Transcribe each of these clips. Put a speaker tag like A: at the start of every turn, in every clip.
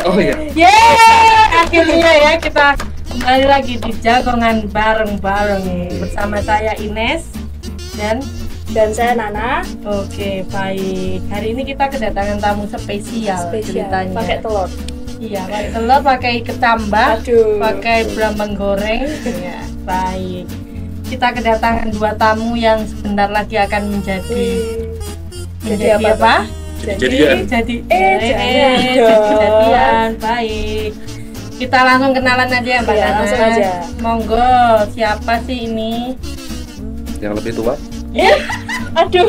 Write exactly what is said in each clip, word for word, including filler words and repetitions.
A: Oh iya.
B: Yeay, akhirnya ya kita kembali lagi di Jagongan bareng-bareng bersama saya Ines dan
C: dan saya Nana.
B: Oke, baik. Hari ini kita kedatangan tamu spesial,
C: Spesial.
B: ceritanya.
C: Pakai telur.
B: Iya, pakai telur, pakai kecambah,
C: Aduh.
B: pakai brambang goreng. Ya, baik. Kita kedatangan dua tamu yang sebentar lagi akan menjadi
C: Jadi
B: menjadi
C: apa?
B: apa?
A: Jadi-jadian.
B: Jadi
C: Eh,
B: eh,
C: jangan
B: eh,
C: dong.
B: jadi-jadian. Baik. Kita langsung kenalan aja ya, Mbak
C: Iya,
B: Nana.
C: langsung aja.
B: Monggo, siapa sih ini?
A: Yang lebih tua?
C: Aduh.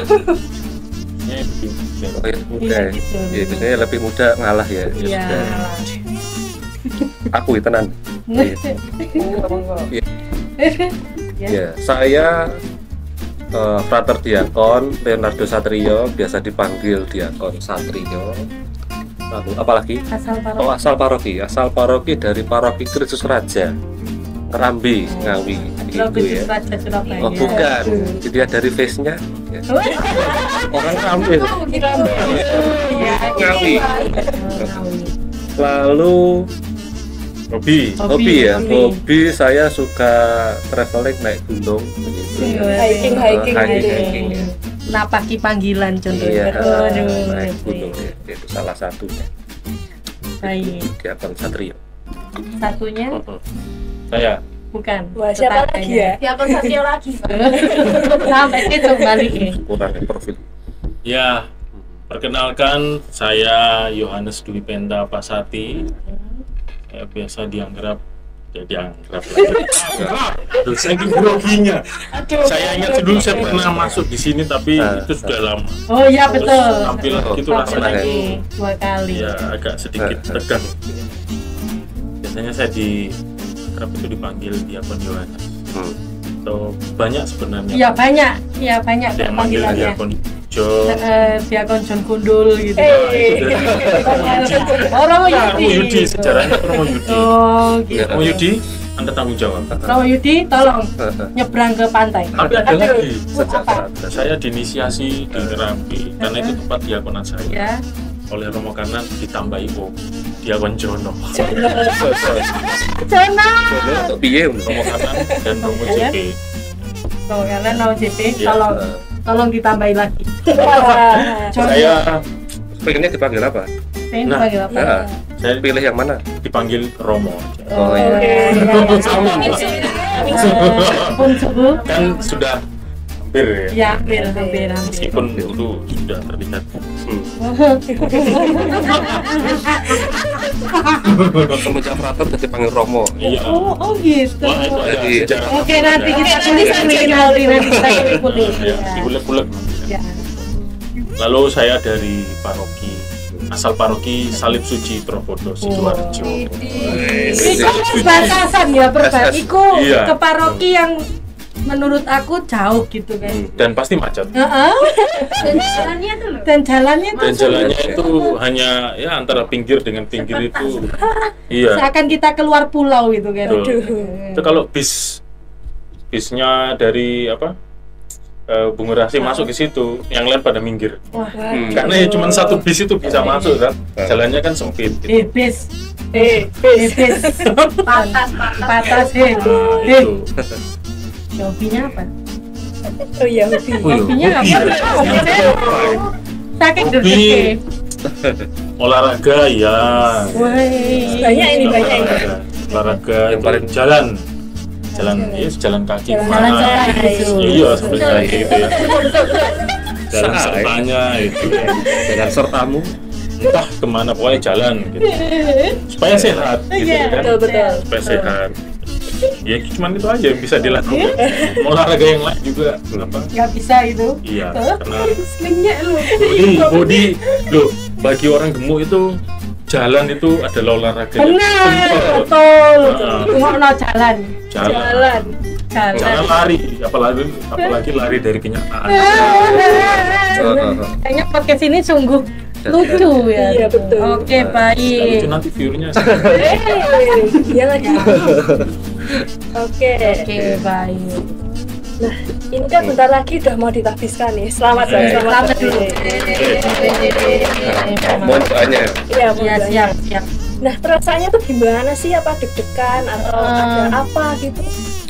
A: Oh yang muda ya.
B: Gitu.
A: Ya, biasanya lebih muda ngalah ya. Ya
B: Iya.
A: sudah. Aku itu tenan. Iya. Iya.
B: Ya.
A: Ya, saya uh, Frater Diakon Leonardo Satrio, biasa dipanggil Diakon Satrio. Lalu apalagi?
B: Asal
A: Oh,
B: paroki.
A: asal paroki, asal paroki dari paroki Kristus Raja Kerambi, Ngawi
B: Lo
A: gitu ya.
B: Raja Surabaya.
A: Oh bukan, dilihat dari face-nya ya. Orang Kerambi.
B: Iya,
A: Ngawi.
B: Ngawi.
A: Lalu hobi,
B: Hobi,
A: hobi ya,
B: hobi.
A: hobi saya suka traveling naik gunung begitu.
B: Iya.
C: Hiking,
A: Uh,
C: hiking,
A: hiking,
C: hiking.
A: hiking, ya.
B: Napaki panggilan contohnya.
A: Iya,
B: Aduh,
A: naik
B: ngerti.
A: gunung ya, itu salah satunya.
B: Baik.
A: Diakon Satrio.
B: Satunya
A: Saya
B: bukan.
C: Wah, siapa lagi ya?
D: Diakon Satrio lagi.
B: Sampai itu balik ya.
A: Kurang ya profil.
E: Ya, perkenalkan saya Yohanes Dwi Penta Pasati. Saya biasa dianggap ya dianggap lagi. Aduh, saking groginya. Saya ingat dulu saya pernah masuk di sini tapi
A: Ah,
E: itu sudah lama.
B: Oh iya
E: Terus
B: betul.
E: tampil gitu
B: Tampil
E: rasanya
B: lagi dua kali.
E: ya agak sedikit
A: Ah.
E: tegang. Biasanya saya di kerap itu dipanggil Diakon Yohanes.
A: Hmm.
E: Atau banyak sebenarnya.
B: Iya banyak, iya banyak
E: Ada yang manggil
B: panggilannya.
E: Diakon Jo.
B: Eh, Diakon John Gundul gitu.
C: Eh,
B: Oh Romo
E: Romo
B: Yudi.
E: Yudi, sejarahnya Romo Yudi.
B: Oh gitu.
E: Romo Yudi, Anda tanggung jawab.
B: Romo Yudi, tolong nyebrang ke pantai.
E: Tapi ada lagi.
A: Sejak
B: Apa?
A: saat
E: Saya diinisiasi di Kerambi karena itu tempat diakonan saya.
B: Ya.
E: Oleh Romo Kanan ditambahi O, Diakon Jono.
B: Sana.
A: untuk piye
E: Romo Kanan dan Romo J P.
B: Tuh, karena Romo J P,
E: Iya.
B: tolong, tolong ditambahi lagi.
C: Wah.
B: John,
E: Saya
A: pengennya dipanggil apa?
B: pengen
E: Nah.
B: dipanggil apa?
A: Nah,
E: saya
A: pilih yang mana?
E: dipanggil Romo.
A: Oh, iya.
B: Pun subuh.
E: Kan sudah hampir ya.
B: Ya, hampir, hampir, hampir.
E: Meskipun itu sudah terlihat.
A: Semenjak Frater jadi panggil Romo.
E: Iya.
B: Oh, oh gitu.
E: Wah, itu ada
A: Jadi-
E: sejarah.
B: Oke, nanti kita tulis nanti nanti nanti kita kulik-kulik.
E: Ya, diulek-ulek.
B: Ya.
E: Lalu saya dari paroki asal paroki Salib Suci Tropodo Sidoarjo.
B: Iku perbatasan ya, perbatasan. Iku
E: Iya.
B: ke paroki yang menurut aku jauh gitu kan.
E: Dan pasti macet.
B: Heeh.
D: Dan jalannya tuh loh.
B: Dan jalannya tuh
E: Dan jalannya itu hanya ya antara pinggir dengan pinggir itu. Iya.
B: seakan kita keluar pulau gitu kan.
E: Betul. Itu kalau bis bisnya dari apa? eh, Bung Rahsi masuk ke situ, yang lain pada minggir.
B: Wah,
A: Hmm.
E: Karena ya cuma satu bis itu bisa masuk kan. Jalannya kan sempit gitu.
B: eh bis,
C: Eh,
B: eh bis,
D: Patas, patas.
B: patas eh,
E: Nah,
B: eh.
E: itu.
B: Hobinya apa?
C: oh iya, hobi.
B: Hobinya apa? Saking
E: Hobi.
B: deg
E: Olahraga ya.
B: Wah,
C: Banyak ini, banyak ini.
E: Olahraga, olahraga
A: Yang
E: itu
A: paling
E: jalan. Jalan, ya jalan kaki.
C: Jalan
E: kemana.
B: kaki gitu.
E: Iya, sampai kayak gitu ya. Jalan
A: Say.
E: sertanya itu.
A: Dengan sertamu.
E: Entah kemana pokoknya jalan gitu. Supaya sehat gitu
B: Iya.
E: kan.
C: Betul, betul.
E: Supaya sehat. Ya cuman itu aja yang bisa dilakukan. Olahraga yang lain juga apa?
B: nggak bisa gitu.
E: Iya,
B: Tuh,
E: karena
B: slingnya lu.
E: body, body loh, bagi orang gemuk itu jalan itu adalah olahraga. yang
B: Benar,
E: simple.
B: betul.
E: Nah.
B: Ngono jalan,
E: Jalan.
C: Jalan.
B: jalan.
E: Jangan lari, apalagi apalagi lari dari kenyataan.
B: Kayaknya podcast ini sungguh lucu ya.
C: Iya, betul.
B: Oke,
E: Lucu
B: baik.
E: nanti view-nya.
C: Eh, dia lagi. Oke.
B: Oke, baik.
C: Nah, ini kan bentar lagi udah mau ditahbiskan nih. Selamat,
E: Eh,
C: selamat,
B: Selamat dulu.
C: dulu.
A: Mohon doanya.
C: Iya,
B: Ya,
C: mohon
B: siap, siap.
C: Nah, perasaannya tuh gimana sih? Apa deg-degan atau
B: Hmm.
C: ada apa gitu?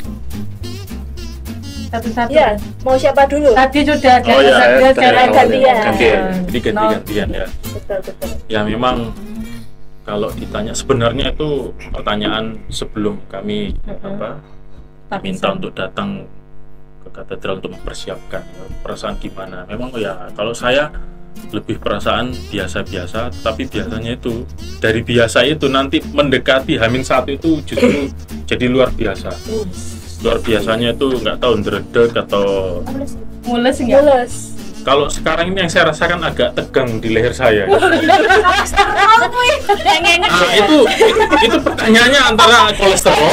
B: Satu-satu.
C: Ya, mau siapa dulu?
B: Tadi sudah
E: Oh ya,
B: gantian,
C: gantian.
B: gantian.
E: gantian. Jadi ganti-gantian ya.
C: Betul, betul.
E: Ya memang kalau ditanya sebenarnya itu pertanyaan sebelum kami apa minta untuk datang ke katedral untuk mempersiapkan ya, perasaan gimana. Memang ya kalau saya lebih perasaan biasa-biasa, tapi biasanya itu dari biasa itu nanti mendekati Hamin satu itu justru jadi luar biasa. Luar biasanya itu nggak tahu ndredeg atau
B: Mules enggak?
C: Mules.
E: kalau sekarang ini yang saya rasakan agak tegang di leher saya. Nah, itu itu pertanyaannya antara kolesterol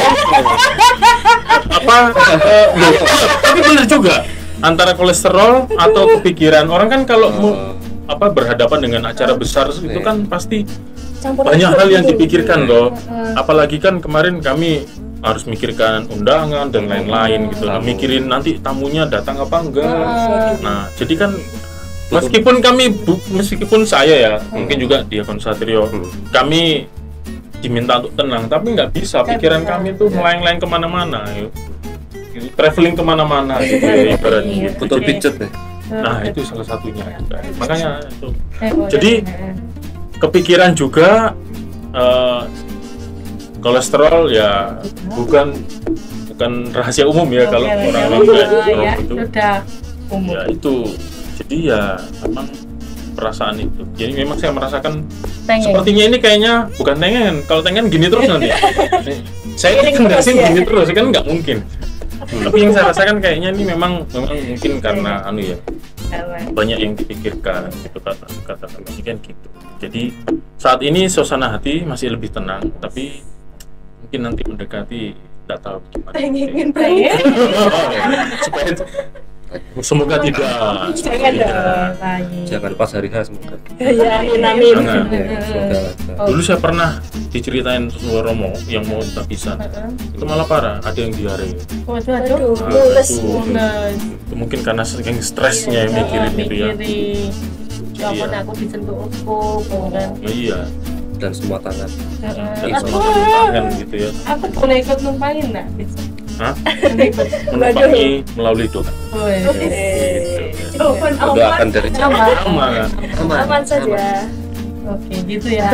E: apa eh, tapi benar juga antara kolesterol atau kepikiran orang kan kalau mau apa berhadapan dengan acara besar itu kan pasti
C: Campur
E: banyak
C: aduk
E: hal yang
C: gitu.
E: dipikirkan loh. Apalagi kan kemarin kami harus mikirkan undangan dan lain-lain gitu. Nah, mikirin nanti tamunya datang apa enggak. Nah, jadi kan meskipun kami bu- meskipun saya ya mungkin juga Diakon Satrio kami diminta untuk tenang, tapi nggak bisa pikiran kami tuh melayang-layang kemana-mana, yuk. Traveling kemana-mana gitu ya, ibaratnya gitu.
A: Betul
E: Jadi,
A: pijet deh.
E: nah itu salah satunya juga. Makanya itu
B: Eh, boleh.
E: Jadi, kepikiran juga eh, kolesterol ya bukan bukan rahasia umum ya kalau
B: Oke,
E: orang-orang
B: ya,
E: kayak
B: ya,
E: orang itu
B: sudah umum.
E: ya itu jadi ya memang perasaan itu jadi memang saya merasakan
B: Pengen.
E: sepertinya ini kayaknya bukan tengen kalau tengen gini terus nanti saya ini kan sih gini terus kan nggak mungkin tapi yang saya rasakan kayaknya ini memang memang mungkin karena anu ya banyak yang dipikirkan gitu kata kata kami kan gitu. Jadi saat ini suasana hati masih lebih tenang, tapi mungkin nanti mendekati tidak tahu gimana.
C: Pengen
B: Pengen.
E: Supaya semoga tidak.
C: Jangan
E: Tidak.
B: Lain.
A: Jangan pas hari H semoga.
C: Ya, amin amin.
E: Jangan.
A: Ya, semoga lancar.
B: Oh.
E: Dulu saya pernah diceritain Suswa Romo yang mau tabisan. Itu malah parah, ada yang diare.
B: Waduh,
C: Aduh,
B: aduh.
E: Nah,
C: mules.
E: itu,
B: Mules.
E: itu mungkin karena saking stresnya yang mikirin itu ya.
B: Mikirin. Ya ampun,
E: Iya.
B: aku disentuh hukum, kan.
E: Oh, iya,
A: Dan semua tangan.
E: dan
B: Aku,
E: sama tangan gitu ya.
B: aku boleh ikut numpangin nggak? Bisa.
E: Hah?
B: Boleh ikut.
E: Menumpangi melalui doa.
B: Boleh.
E: Gitu.
C: Open
A: Doakan dari jauh.
B: Aman.
E: Aman.
C: aman saja.
B: Oke, gitu ya.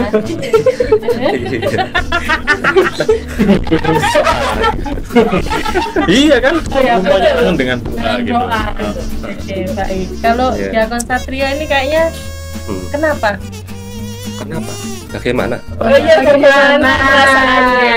E: Iya kan,
B: Oh, ya,
E: semuanya
B: betul.
E: kan dengan doa
B: Dengan
E: gitu.
B: doa. Oke, baik. Kalau
A: Iya.
B: Diakon Satrio ini kayaknya
A: Hmm.
B: kenapa?
A: Kenapa? Bagaimana?
C: Oh iya, bagaimana perasaannya?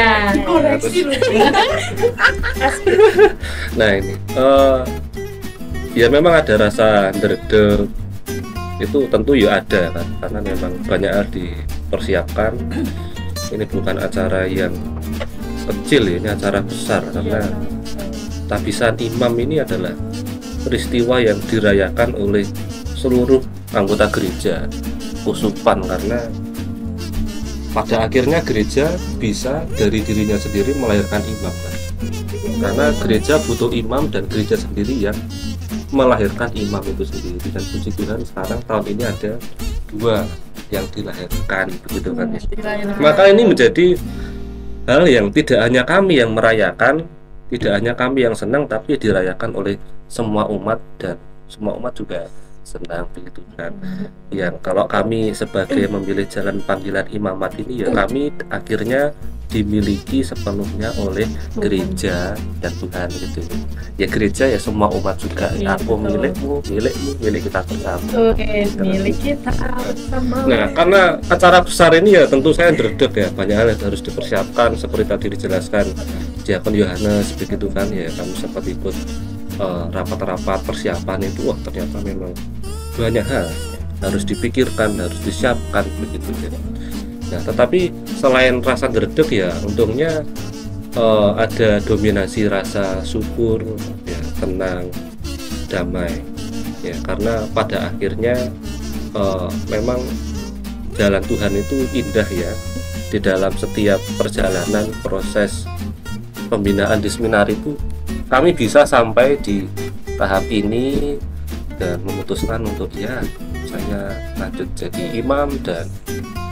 A: Nah ini, eh, ya memang ada rasa ndredeg itu tentu ya ada kan, karena memang banyak hal dipersiapkan. Ini bukan acara yang kecil, ya, ini acara besar karena tabisan imam ini adalah peristiwa yang dirayakan oleh seluruh anggota gereja, kusupan, karena pada akhirnya gereja bisa dari dirinya sendiri melahirkan imam kan? Karena gereja butuh imam dan gereja sendiri yang melahirkan imam itu sendiri. Dan puji Tuhan sekarang tahun ini ada dua yang dilahirkan begitu kan ya. Maka ini menjadi hal yang tidak hanya kami yang merayakan, tidak hanya kami yang senang, tapi dirayakan oleh semua umat dan semua umat juga senang begitu kan. Yang kalau kami sebagai memilih jalan panggilan imamat ini ya kami akhirnya dimiliki sepenuhnya oleh gereja dan Tuhan gitu. Ya gereja ya semua umat juga.
B: Iya,
A: Aku
B: betul.
A: milikmu, milikmu, milik kita bersama.
B: Oke, milik kita bersama.
A: Nah, karena acara besar ini ya tentu saya ndredeg ya, banyak hal yang harus dipersiapkan seperti tadi dijelaskan Diakon Yohanes begitu kan ya, kami sempat ikut eh, rapat-rapat persiapan itu, wah ternyata memang banyak hal harus dipikirkan, harus disiapkan begitu ya. Nah, tetapi selain rasa ndredeg ya untungnya eh, ada dominasi rasa syukur ya, tenang, damai ya, karena pada akhirnya eh, memang jalan Tuhan itu indah ya. Di dalam setiap perjalanan proses pembinaan di seminar itu kami bisa sampai di tahap ini dan memutuskan untuk ya saya lanjut jadi imam dan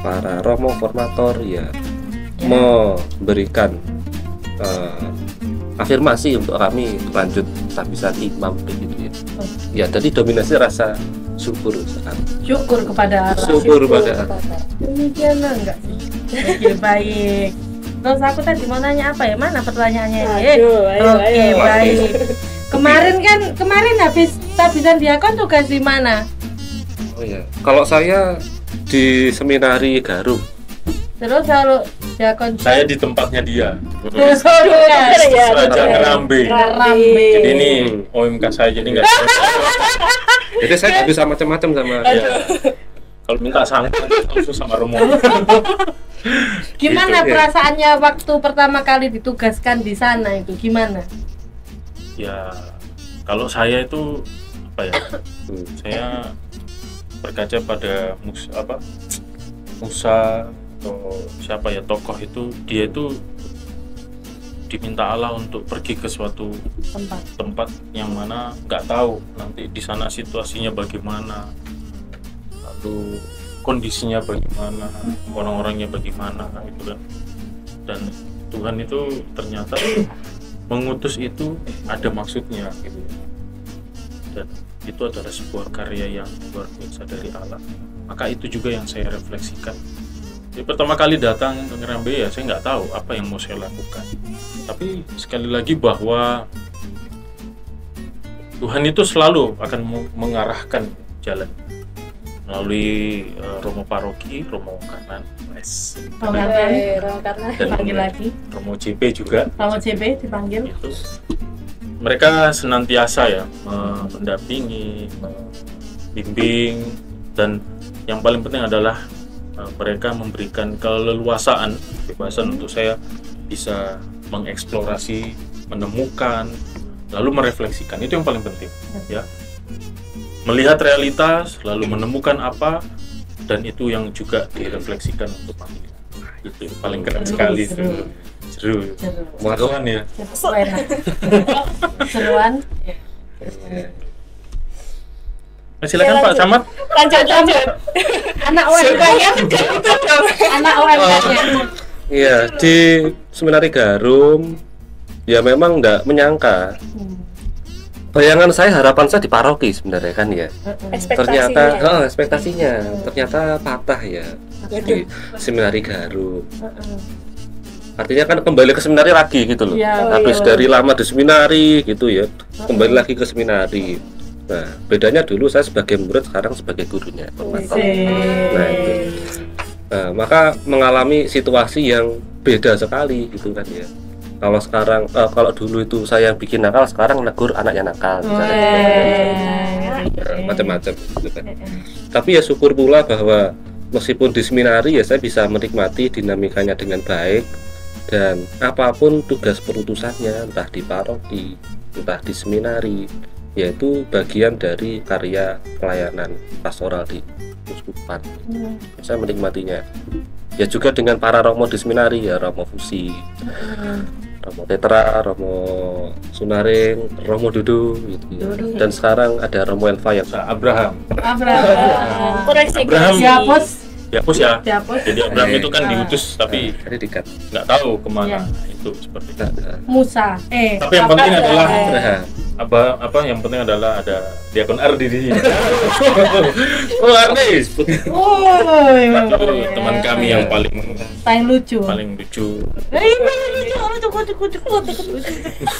A: para romo formator ya memberikan uh, afirmasi untuk kami lanjut tabisan imam begitu ya. Ya tadi dominasi rasa syukur sekarang.
B: Syukur kepada Allah.
A: Syukur pada
B: Demikian enggak sih? Oke, baik. Terus aku tadi mau nanya apa ya? Mana pertanyaannya ini?
C: Aduh, ayo,
B: Oke,
C: ayo.
B: baik. Kemarin kan kemarin habis tabisan diakon tugas di mana?
A: Oh ya, kalau saya di seminari Garum.
B: Terus kalau diakon
E: Saya di tempatnya dia.
B: Terus
C: Ya,
E: Raja Ngerambe.
B: Rambe.
E: Jadi ini O M K saya jadi nggak.
A: Jadi saya nggak bisa macam-macam sama
E: Ya. Kalau minta sangkan langsung sama Romo.
B: Gimana
A: Gitu, ya.
B: perasaannya waktu pertama kali ditugaskan di sana itu? Gimana?
E: Ya, kalau saya itu apa ya?
A: Hmm.
E: Saya berkaca pada Musa apa? Musa atau siapa ya tokoh itu, dia itu diminta Allah untuk pergi ke suatu
B: Tempat.
E: tempat yang mana nggak tahu nanti di sana situasinya bagaimana, lalu kondisinya bagaimana, orang-orangnya bagaimana gitu kan. Dan Tuhan itu ternyata mengutus itu ada maksudnya gitu. Dan itu adalah sebuah karya yang luar biasa dari Allah. Maka itu juga yang saya refleksikan. Jadi pertama kali datang ke Ngerambe ya saya nggak tahu apa yang mau saya lakukan. Tapi sekali lagi bahwa Tuhan itu selalu akan mengarahkan jalan melalui uh, Romo Paroki, Romo Kanan, Wes,
B: Romo
C: Eh,
B: Kanan.
C: Romo Karna.
E: dan
B: Dipanggil lagi.
E: Romo J P juga.
B: Romo C B dipanggil.
E: Itu mereka senantiasa ya me- mendampingi, membimbing, dan yang paling penting adalah uh, mereka memberikan keleluasaan, kebebasan untuk saya bisa mengeksplorasi, menemukan, lalu merefleksikan. Itu yang paling penting, ya. Melihat realitas, lalu menemukan apa, dan itu yang juga direfleksikan untuk panggilan. Nah, itu paling keren sekali itu.
B: Seru.
E: Seru.
B: Seru.
E: Muatuan ya.
B: Seru enak. Seruan.
E: Nah, silakan Pak Samad.
C: Lanjut, lanjut.
B: Anak U M K-nya. Anak U M K-nya.
A: Iya, di seminari Garum ya memang nggak menyangka. Bayangan saya, harapan saya di paroki sebenarnya kan ya. Ternyata
C: Ekspektasinya.
A: oh, ekspektasinya ternyata patah ya di seminari Garum. Artinya kan kembali ke seminari lagi gitu loh.
B: Iya.
A: Habis dari lama di seminari gitu ya, kembali lagi ke seminari. Nah, bedanya dulu saya sebagai murid, sekarang sebagai gurunya. Formator. Nah, itu. Nah, maka mengalami situasi yang beda sekali gitu kan ya. Kalau sekarang, eh, kalau dulu itu saya yang bikin nakal, sekarang negur anaknya nakal, misalnya gitu kan ya. Nah, macam-macam gitu kan. Tapi ya syukur pula bahwa meskipun di seminari ya saya bisa menikmati dinamikanya dengan baik, dan apapun tugas perutusannya, entah di paroki, entah di seminari, yaitu bagian dari karya pelayanan pastoral di Uskupan. Saya menikmatinya. Ya juga dengan para romo di seminari ya, Romo Fusi, Romo Tetra, Romo Sunaring, Romo Dudu gitu ya. Dan sekarang ada Romo Elva yang
E: Abraham.
B: Abraham.
C: Koreksi,
E: Abraham.
C: koreksi.
B: Dihapus.
E: Dihapus ya.
B: Dihapus.
E: Jadi Abraham itu kan diutus tapi
A: tadi dikat.
E: nggak tahu kemana
B: Iya.
E: itu seperti itu.
B: Musa. Eh.
E: Tapi yang penting adalah
A: Abraham.
E: apa apa yang penting adalah ada diakon Ardi di sini. Oh Ardi,
B: Oh,
E: itu teman kami yang paling
B: paling lucu.
E: paling lucu.
B: Eh, ini lucu, lucu, lucu, lucu, lucu, lucu.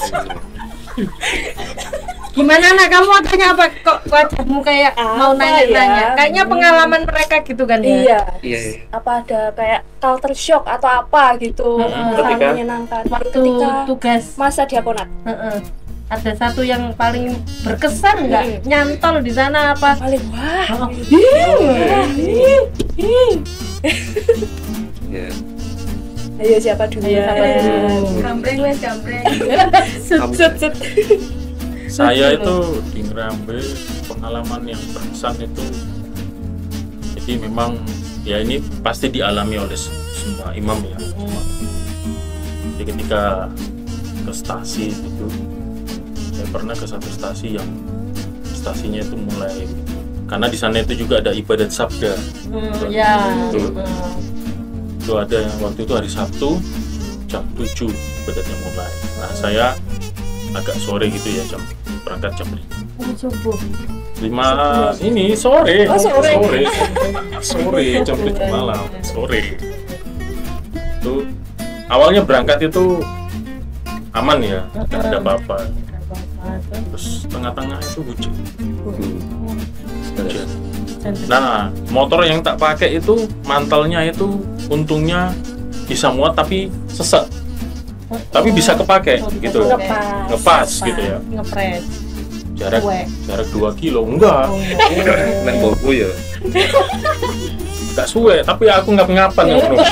B: Gimana nak, kamu mau tanya apa? Kok wajahmu kayak
C: Apa
B: mau nanya-nanya?
C: ya?
B: Kayaknya pengalaman mereka gitu kan ya?
C: Iya.
A: Iya, iya.
C: Apa ada kayak culture shock atau apa gitu?
B: Heeh.
C: Kurang
A: Ketika?
C: menyenangkan.
B: Waktu
C: Ketika
B: tugas,
C: masa diakonat.
B: heeh. Ada satu yang paling berkesan nggak?
C: Hmm.
B: Nyantol di sana apa?
C: Paling wah.
B: Oh, ih, ih, ih.
A: Iya.
C: Ayo siapa dulu?
B: Ayo, siapa
C: Eh,
B: dulu?
D: Gambreng wes gambreng.
B: Sut, sut, sut.
E: Saya itu di Ngerambe pengalaman yang berkesan itu, jadi memang ya ini pasti dialami oleh semua imam ya. Jadi ketika ke stasi itu, saya pernah ke satu stasi yang stasinya itu mulai karena di sana itu juga ada ibadat sabda.
B: Hmm, ya.
E: Betul.
B: Hmm.
E: Itu ada yang waktu itu hari Sabtu jam tujuh ibadatnya mulai. Nah saya agak sore gitu ya, jam berangkat jam lima.
B: Oh, subuh.
E: lima ini sore.
C: Oh, sore.
E: Sore. Sore jam tujuh malam, sore. Itu awalnya berangkat itu aman ya, tidak ada apa-apa. Terus tengah-tengah itu hujan. Hujan. Nah, motor yang tak pakai itu mantelnya itu untungnya bisa muat tapi sesek. Tapi bisa kepake gitu.
C: Ngepas.
E: Ngepas gitu ya.
B: Ngepres.
E: Jarak
B: Suwe.
E: jarak dua kilo enggak.
A: Nang bobo ya.
E: Enggak suwe, tapi aku ngap-ngapan ya, Bro.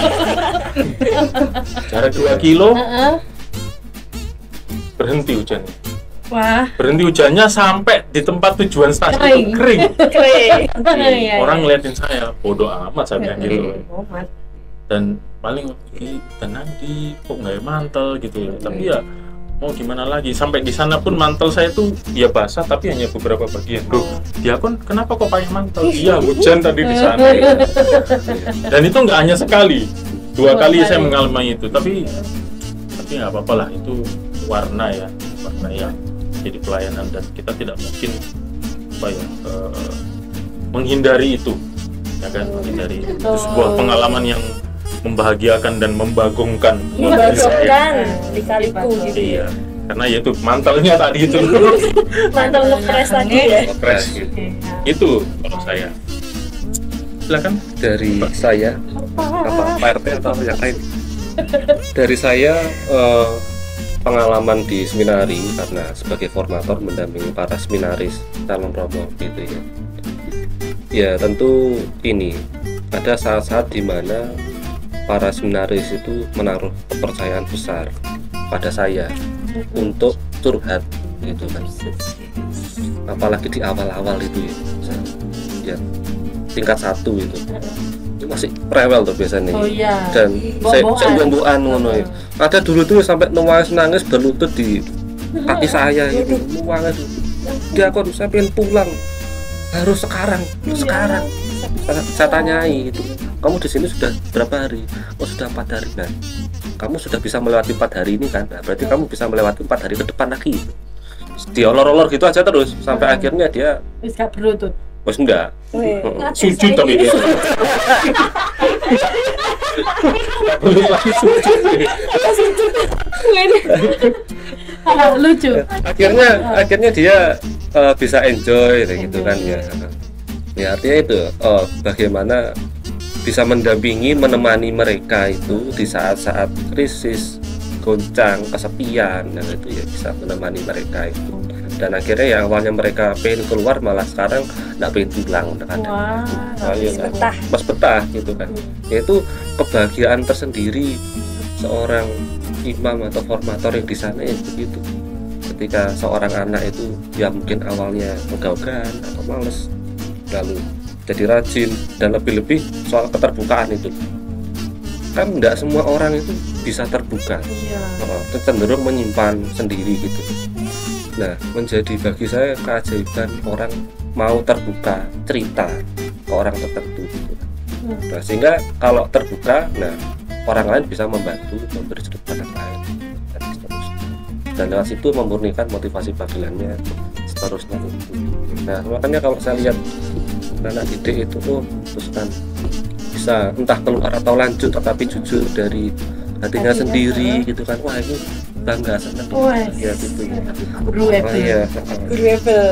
E: Jarak dua kilo
B: Heeh.
E: berhenti hujannya.
B: Wah.
E: Berhenti hujannya sampai di tempat tujuan stasiun
B: Kering.
E: itu kering.
C: Keren.
B: Iya,
E: Orang
B: iya.
E: ngeliatin saya, bodoh amat saya bilang gitu.
B: Oh, Mas.
E: Dan paling "Ih, tenang di kok nggak ada mantel gitu ya, tapi ya mau gimana lagi, sampai di sana pun mantel saya tuh ya basah tapi hanya beberapa bagian. Loh, dia kan kenapa kok pakai mantel? Iya hujan tadi di sana. Dan itu nggak hanya sekali, dua
B: Dua
E: kali
B: kali.
E: saya mengalami itu, tapi tapi nggak apa-apa lah, itu warna ya, warna yang jadi pelayanan dan kita tidak mungkin apa ya eh, menghindari itu, ya kan, menghindari itu. Itu sebuah pengalaman yang membahagiakan dan membagongkan bagi saya.
C: Membagongkan lika-liku gitu ya.
E: Iya, karena ya itu mantelnya tadi itu
C: Mantel ngepres tadi ya.
E: ngepres gitu. Itu kalau saya. Silakan.
A: Dari saya apa P R T atau yang lain? Dari saya eh, pengalaman di seminari karena sebagai formator mendampingi para seminaris calon romo gitu ya. Ya tentu ini ada saat-saat di mana para seminaris itu menaruh kepercayaan besar pada saya untuk curhat gitu kan, apalagi di awal-awal itu ya, ya tingkat satu itu, itu masih rewel tuh biasanya.
B: Oh iya.
A: Dan saya
B: Boboan.
A: saya boboan ngono ya. Ada dulu tuh sampai nangis nangis berlutut di kaki saya gitu, nangis. Dia kok saya pengen pulang, harus sekarang, sekarang. Saya, saya tanyai itu, kamu di sini sudah berapa hari? Oh sudah empat hari. Nah, kamu sudah bisa melewati empat hari ini kan? Nah, berarti kamu bisa melewati empat hari ke depan lagi. Diolor-olor gitu aja terus sampai akhirnya dia,
B: Wis gak berlutut.
A: bos enggak.
C: Weh.
E: Sujud tapi dia. Belum lagi sujud.
B: Ah, lucu.
A: akhirnya akhirnya dia uh, bisa enjoy kayak gitu kan ya. Ya artinya itu uh, bagaimana bisa mendampingi, menemani mereka itu di saat-saat krisis, goncang, kesepian, dan itu ya bisa menemani mereka itu. Dan akhirnya yang awalnya mereka pengen keluar malah sekarang nggak pengen pulang kadang.
B: Wah.
A: Oh, iya, kan?
C: betah.
A: Mas betah gitu kan. Yaitu kebahagiaan tersendiri seorang imam atau formator yang di sana ya begitu. Ketika seorang anak itu ya mungkin awalnya ogah-ogahan atau males, lalu jadi rajin, dan lebih-lebih soal keterbukaan itu kan nggak semua orang itu bisa terbuka.
B: Iya.
A: Oh, cenderung menyimpan sendiri gitu. Nah, menjadi bagi saya keajaiban orang mau terbuka cerita ke orang tertentu gitu. Nah, sehingga kalau terbuka, nah orang lain bisa membantu memberi sudut pandang lain dan seterusnya. Dan lewat situ memurnikan motivasi panggilannya seterusnya itu. Nah, makanya kalau saya lihat anak didik itu tuh terus kan bisa entah keluar atau lanjut tetapi jujur dari hatinya
B: Hatinya,
A: sendiri gitu kan, wah itu bangga senang
B: Wes.
A: ya gitu ya.
B: Guru
A: Oh
B: Apple.
A: iya,
C: Guru Apple.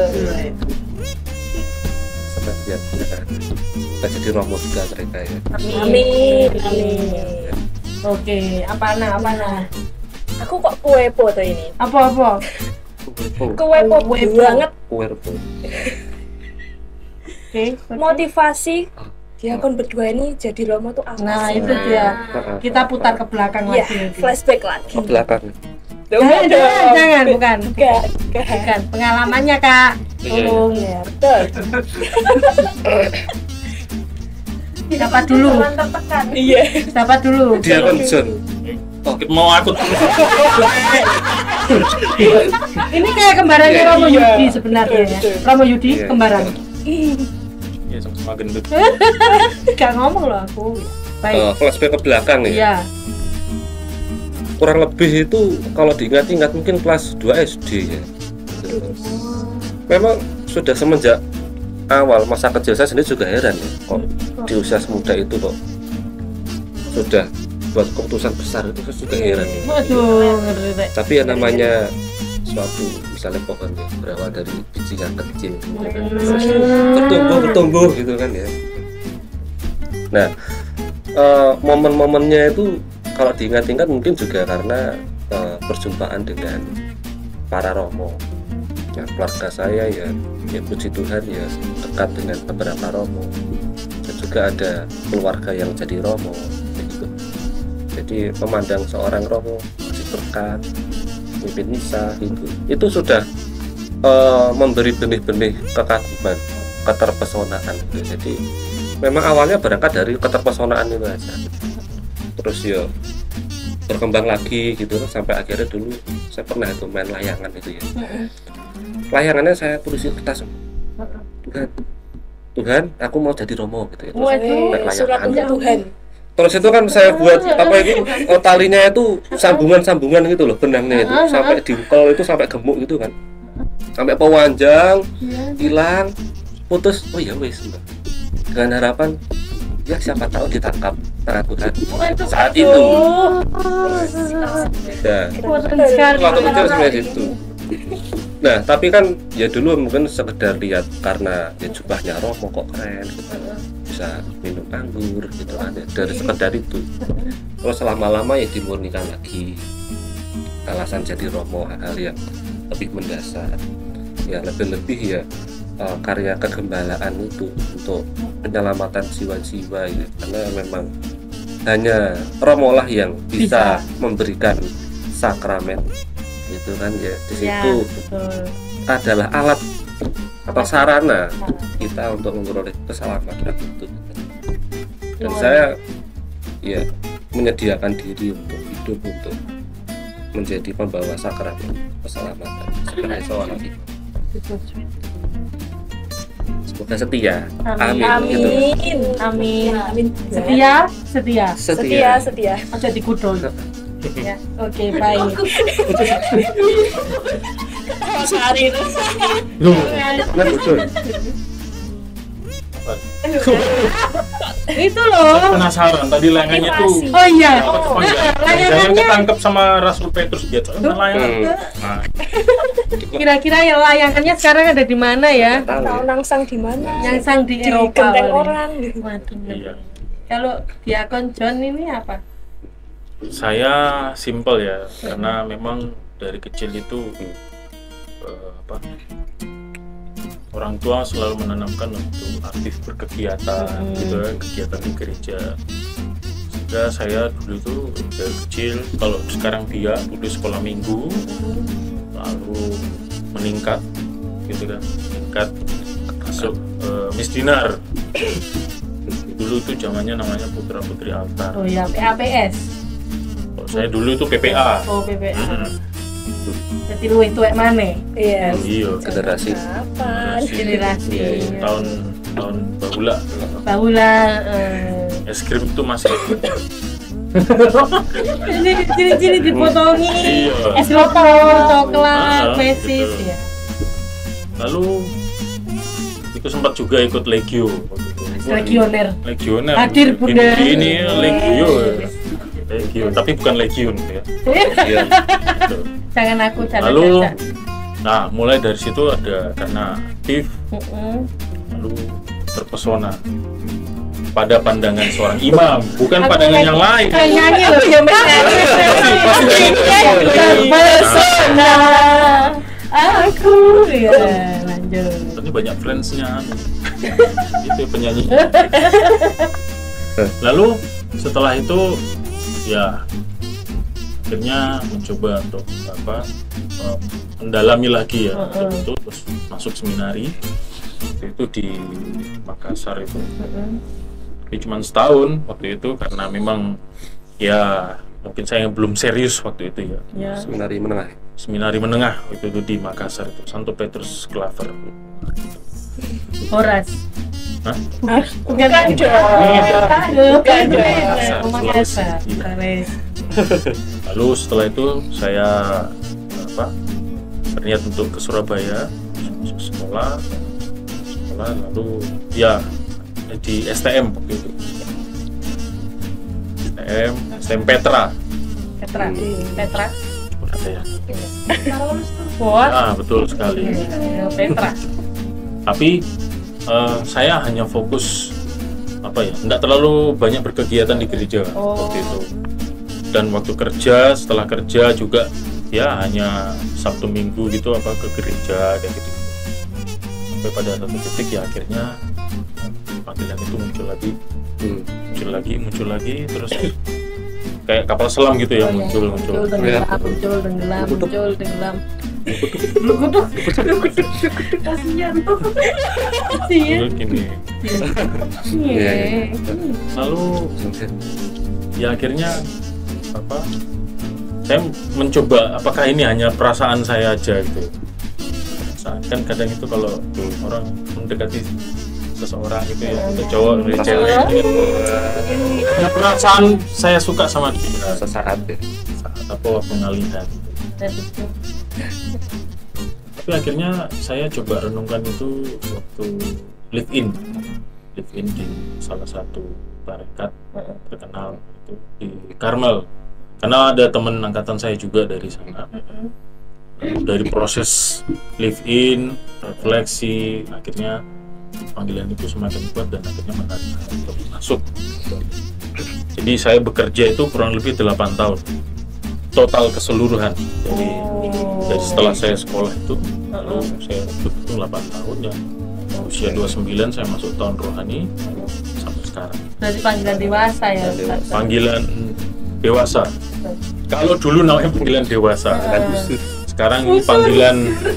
A: senang ya mereka. Kita jadi romo juga mereka ya.
C: Amin. Amin.
B: Oke, apa nah, apa nah?
C: Aku kok kuepo tuh ini.
B: Apa-apa?
A: Oh,
C: Kuepo
B: Kuepo.
C: banget.
A: kuerpo.
B: Oke.
C: Motivasi diakon berdua ini jadi romo tuh apa
B: Nah,
C: sih?
B: itu dia.
A: Heeh.
B: Kita putar ke belakang
C: Iya,
B: lagi. nanti.
C: flashback lagi.
A: Ke belakang.
B: Jangan, jangan, jangan, bukan.
C: Enggak, enggak.
B: Bukan, pengalamannya Kak. Tolong.
C: Iya, betul.
B: Siapa dulu?
D: tertekan.
C: Iya.
B: Siapa dulu?
A: Dia kan John.
E: Mau aku
B: Ini kayak kembarannya
C: Iya,
B: Romo
C: iya.
B: Yudi sebenarnya ya.
C: Betul.
B: Romo Yudi
A: Iya.
B: kembaran.
E: Ya sama-sama gendut.
B: Gak ngomong loh aku. Baik.
A: Uh, flashback ke belakang ya.
B: Iya.
A: Kurang lebih itu kalau diingat-ingat mungkin kelas dua S D ya. Memang sudah semenjak awal masa kecil saya sendiri juga heran ya, kok di usia semuda itu kok sudah buat keputusan besar itu saya juga heran ya.
B: Waduh, ngeri Rek.
A: Tapi ya namanya suatu misalnya pohon ya, berawal dari biji yang kecil kemudian terus bertumbuh bertumbuh gitu kan ya. Nah, uh, momen-momennya itu kalau diingat-ingat mungkin juga karena uh, perjumpaan dengan para romo. Ya, keluarga saya ya, ya puji Tuhan ya dekat dengan beberapa romo. Dan juga ada keluarga yang jadi romo. Gitu. Jadi memandang seorang romo masih berkat, mimpin misa gitu. Itu sudah uh, memberi benih-benih kekaguman, keterpesonaan. Gitu. Jadi memang awalnya berangkat dari keterpesonaan itu aja. Terus ya berkembang lagi gitu sampai akhirnya dulu saya pernah itu main layangan itu ya. Layangannya saya tulisin kertas. Tuhan, Tuhan, aku mau jadi romo gitu ya. Terus
B: Waduh,
A: naik
C: Surat
A: layangan.
C: untuk Tuhan.
A: Terus itu kan saya buat apa itu oh, talinya itu sambungan-sambungan gitu loh, benangnya itu sampai diukel itu sampai gemuk gitu kan. Sampai pewanjang, hilang, putus. Oh ya wes. Dengan harapan ya siapa tahu ditangkap tangan Tuhan saat itu. Ya, waktu kecil sebenarnya itu. Nah, tapi kan ya dulu mungkin sekedar lihat karena ya jubahnya romo kok keren gitu. Bisa minum anggur gitu kan ya. Dari sekedar itu. Terus lama-lama ya dimurnikan lagi alasan jadi romo, hal-hal yang lebih mendasar. Ya lebih-lebih ya uh, karya kegembalaan itu untuk penyelamatan jiwa-jiwa ya. Karena memang hanya romo lah yang bisa, bisa. memberikan sakramen gitu kan ya. Di situ ya, adalah alat atau sarana kita untuk memperoleh keselamatan itu. Dan saya ya menyediakan diri untuk hidup untuk menjadi pembawa sakramen keselamatan sebagai seorang ibu. Semoga setia. Amin.
B: Amin.
A: Gitu.
B: Amin.
C: Amin.
B: Setia, setia.
C: Setia, setia.
B: Aja dikudul. Ya, oke, baik.
C: Sehari itu.
A: Nah, betul.
B: Itu loh.
E: Penasaran tadi layangannya tuh.
B: Oh iya.
E: Oh, jangan ketangkep sama Rasul Petrus gitu. Layangan. Nah,
B: Kira-kira ya layangannya sekarang ada di mana ya?
C: Tahu nangsang di mana?
B: Yang sang di
C: Di
B: Eropa.
C: genteng
B: kali.
C: orang.
B: Waduh.
E: iya.
B: Kalau Diakon John ini apa?
E: Saya simple ya, karena memang dari kecil itu eh, apa? Orang tua selalu menanamkan untuk aktif berkegiatan, hmm. gitu kan, kegiatan di gereja. Sehingga saya dulu itu dari kecil, kalau sekarang dia dulu sekolah minggu, lalu meningkat, gitu kan, meningkat masuk uh, misdinar. Dulu itu zamannya namanya Putra Putri Altar.
B: Oh ya, P A P S.
E: Kalau saya dulu itu P P A.
B: Oh, P P A.
E: Hmm.
B: Jadi lu itu kayak mana?
C: Iya.
E: Iya.
A: Generasi.
C: Kapan?
B: Generasi.
E: Iya, iya. Tahun tahun bahula.
B: Bahula. Uh...
E: Es krim itu masih.
B: Ini ciri-ciri dipotongi.
E: Iya.
B: Es lotong, coklat,
E: Ah,
B: mesis
E: gitu.
B: ya.
E: Lalu itu sempat juga ikut Legio.
B: Legioner.
E: Legioner.
B: Hadir, Bunda.
E: Ini, ini Legio. Legio, tapi bukan Legion ya.
A: Iya.
E: Gitu.
B: Jangan aku jangan.
E: Lalu,
B: jangan.
E: nah mulai dari situ ada karena aktif,
B: Mm-mm.
E: lalu terpesona pada pandangan seorang imam, bukan
B: Aku
E: pandangan
B: lagi-
E: yang lain.
B: Kayak nyanyi loh.
C: Ya benar.
B: Terpesona aku ya lanjut.
E: Tapi banyak friends-nya. Itu penyanyi. Lalu setelah itu ya akhirnya mencoba untuk apa eh, mendalami lagi ya
B: Uh-uh.
E: untuk itu terus masuk seminari. Waktu itu di Makassar itu. Tapi cuma setahun waktu itu karena memang ya mungkin saya belum serius waktu itu ya.
B: Ya.
A: Seminari menengah.
E: Seminari menengah waktu itu di Makassar itu Santo Petrus Claver.
B: Horas.
E: Hah?
B: Bukan
C: Bukan dong.
B: Bukan dong.
E: Makassar,
B: Oh,
E: Sulawesi.
B: Makassar.
E: Iya.
B: Wes.
E: Lalu setelah itu saya apa berniat untuk ke Surabaya masuk sekolah sekolah lalu ya di S T M waktu itu S T M S T M Petra
B: Petra. Petra.
E: berapa ya?
B: Wah.
E: Ah betul sekali.
B: Ya, Petra.
E: Tapi eh, saya hanya fokus apa ya nggak terlalu banyak berkegiatan di gereja
B: Oh.
E: waktu itu. Dan waktu kerja, setelah kerja juga ya hanya Sabtu Minggu gitu apa ke gereja kayak gitu. Sampai pada satu titik ya akhirnya panggilan itu muncul lagi,
A: Hmm.
E: muncul lagi, muncul lagi terus kayak kapal selam gitu ya
B: Oh, iya.
E: muncul muncul.
B: Muncul tenggelam, muncul tenggelam, muncul tenggelam. Lukutuk. Kasihan. Kasihan.
E: Lalu gini.
A: Iya,
B: Iya.
E: Lalu ya akhirnya apa? Saya mencoba apakah ini hanya perasaan saya aja gitu. Perasaan kan kadang itu kalau orang mendekati seseorang gitu ya, atau cowok dari cewek gitu. Ya, perasaan saya suka sama dia
A: Sesaat ya.
E: saat apa pengalihan. Tapi akhirnya saya coba renungkan itu waktu live in, live in di salah satu tarekat terkenal itu di Karmel. Karena ada teman angkatan saya juga dari sana. Lalu dari proses live in, refleksi, akhirnya panggilan itu semakin kuat dan akhirnya menarik saya untuk masuk. Jadi saya bekerja itu kurang lebih delapan tahun total keseluruhan. Jadi dari setelah saya sekolah itu, lalu saya betul delapan tahun ya. Usia dua puluh sembilan saya masuk tahun rohani sampai sekarang.
B: Berarti panggilan dewasa ya. Ustaz?
E: Panggilan dewasa. Kalau dulu namanya panggilan dewasa, kan sekarang ini panggilan.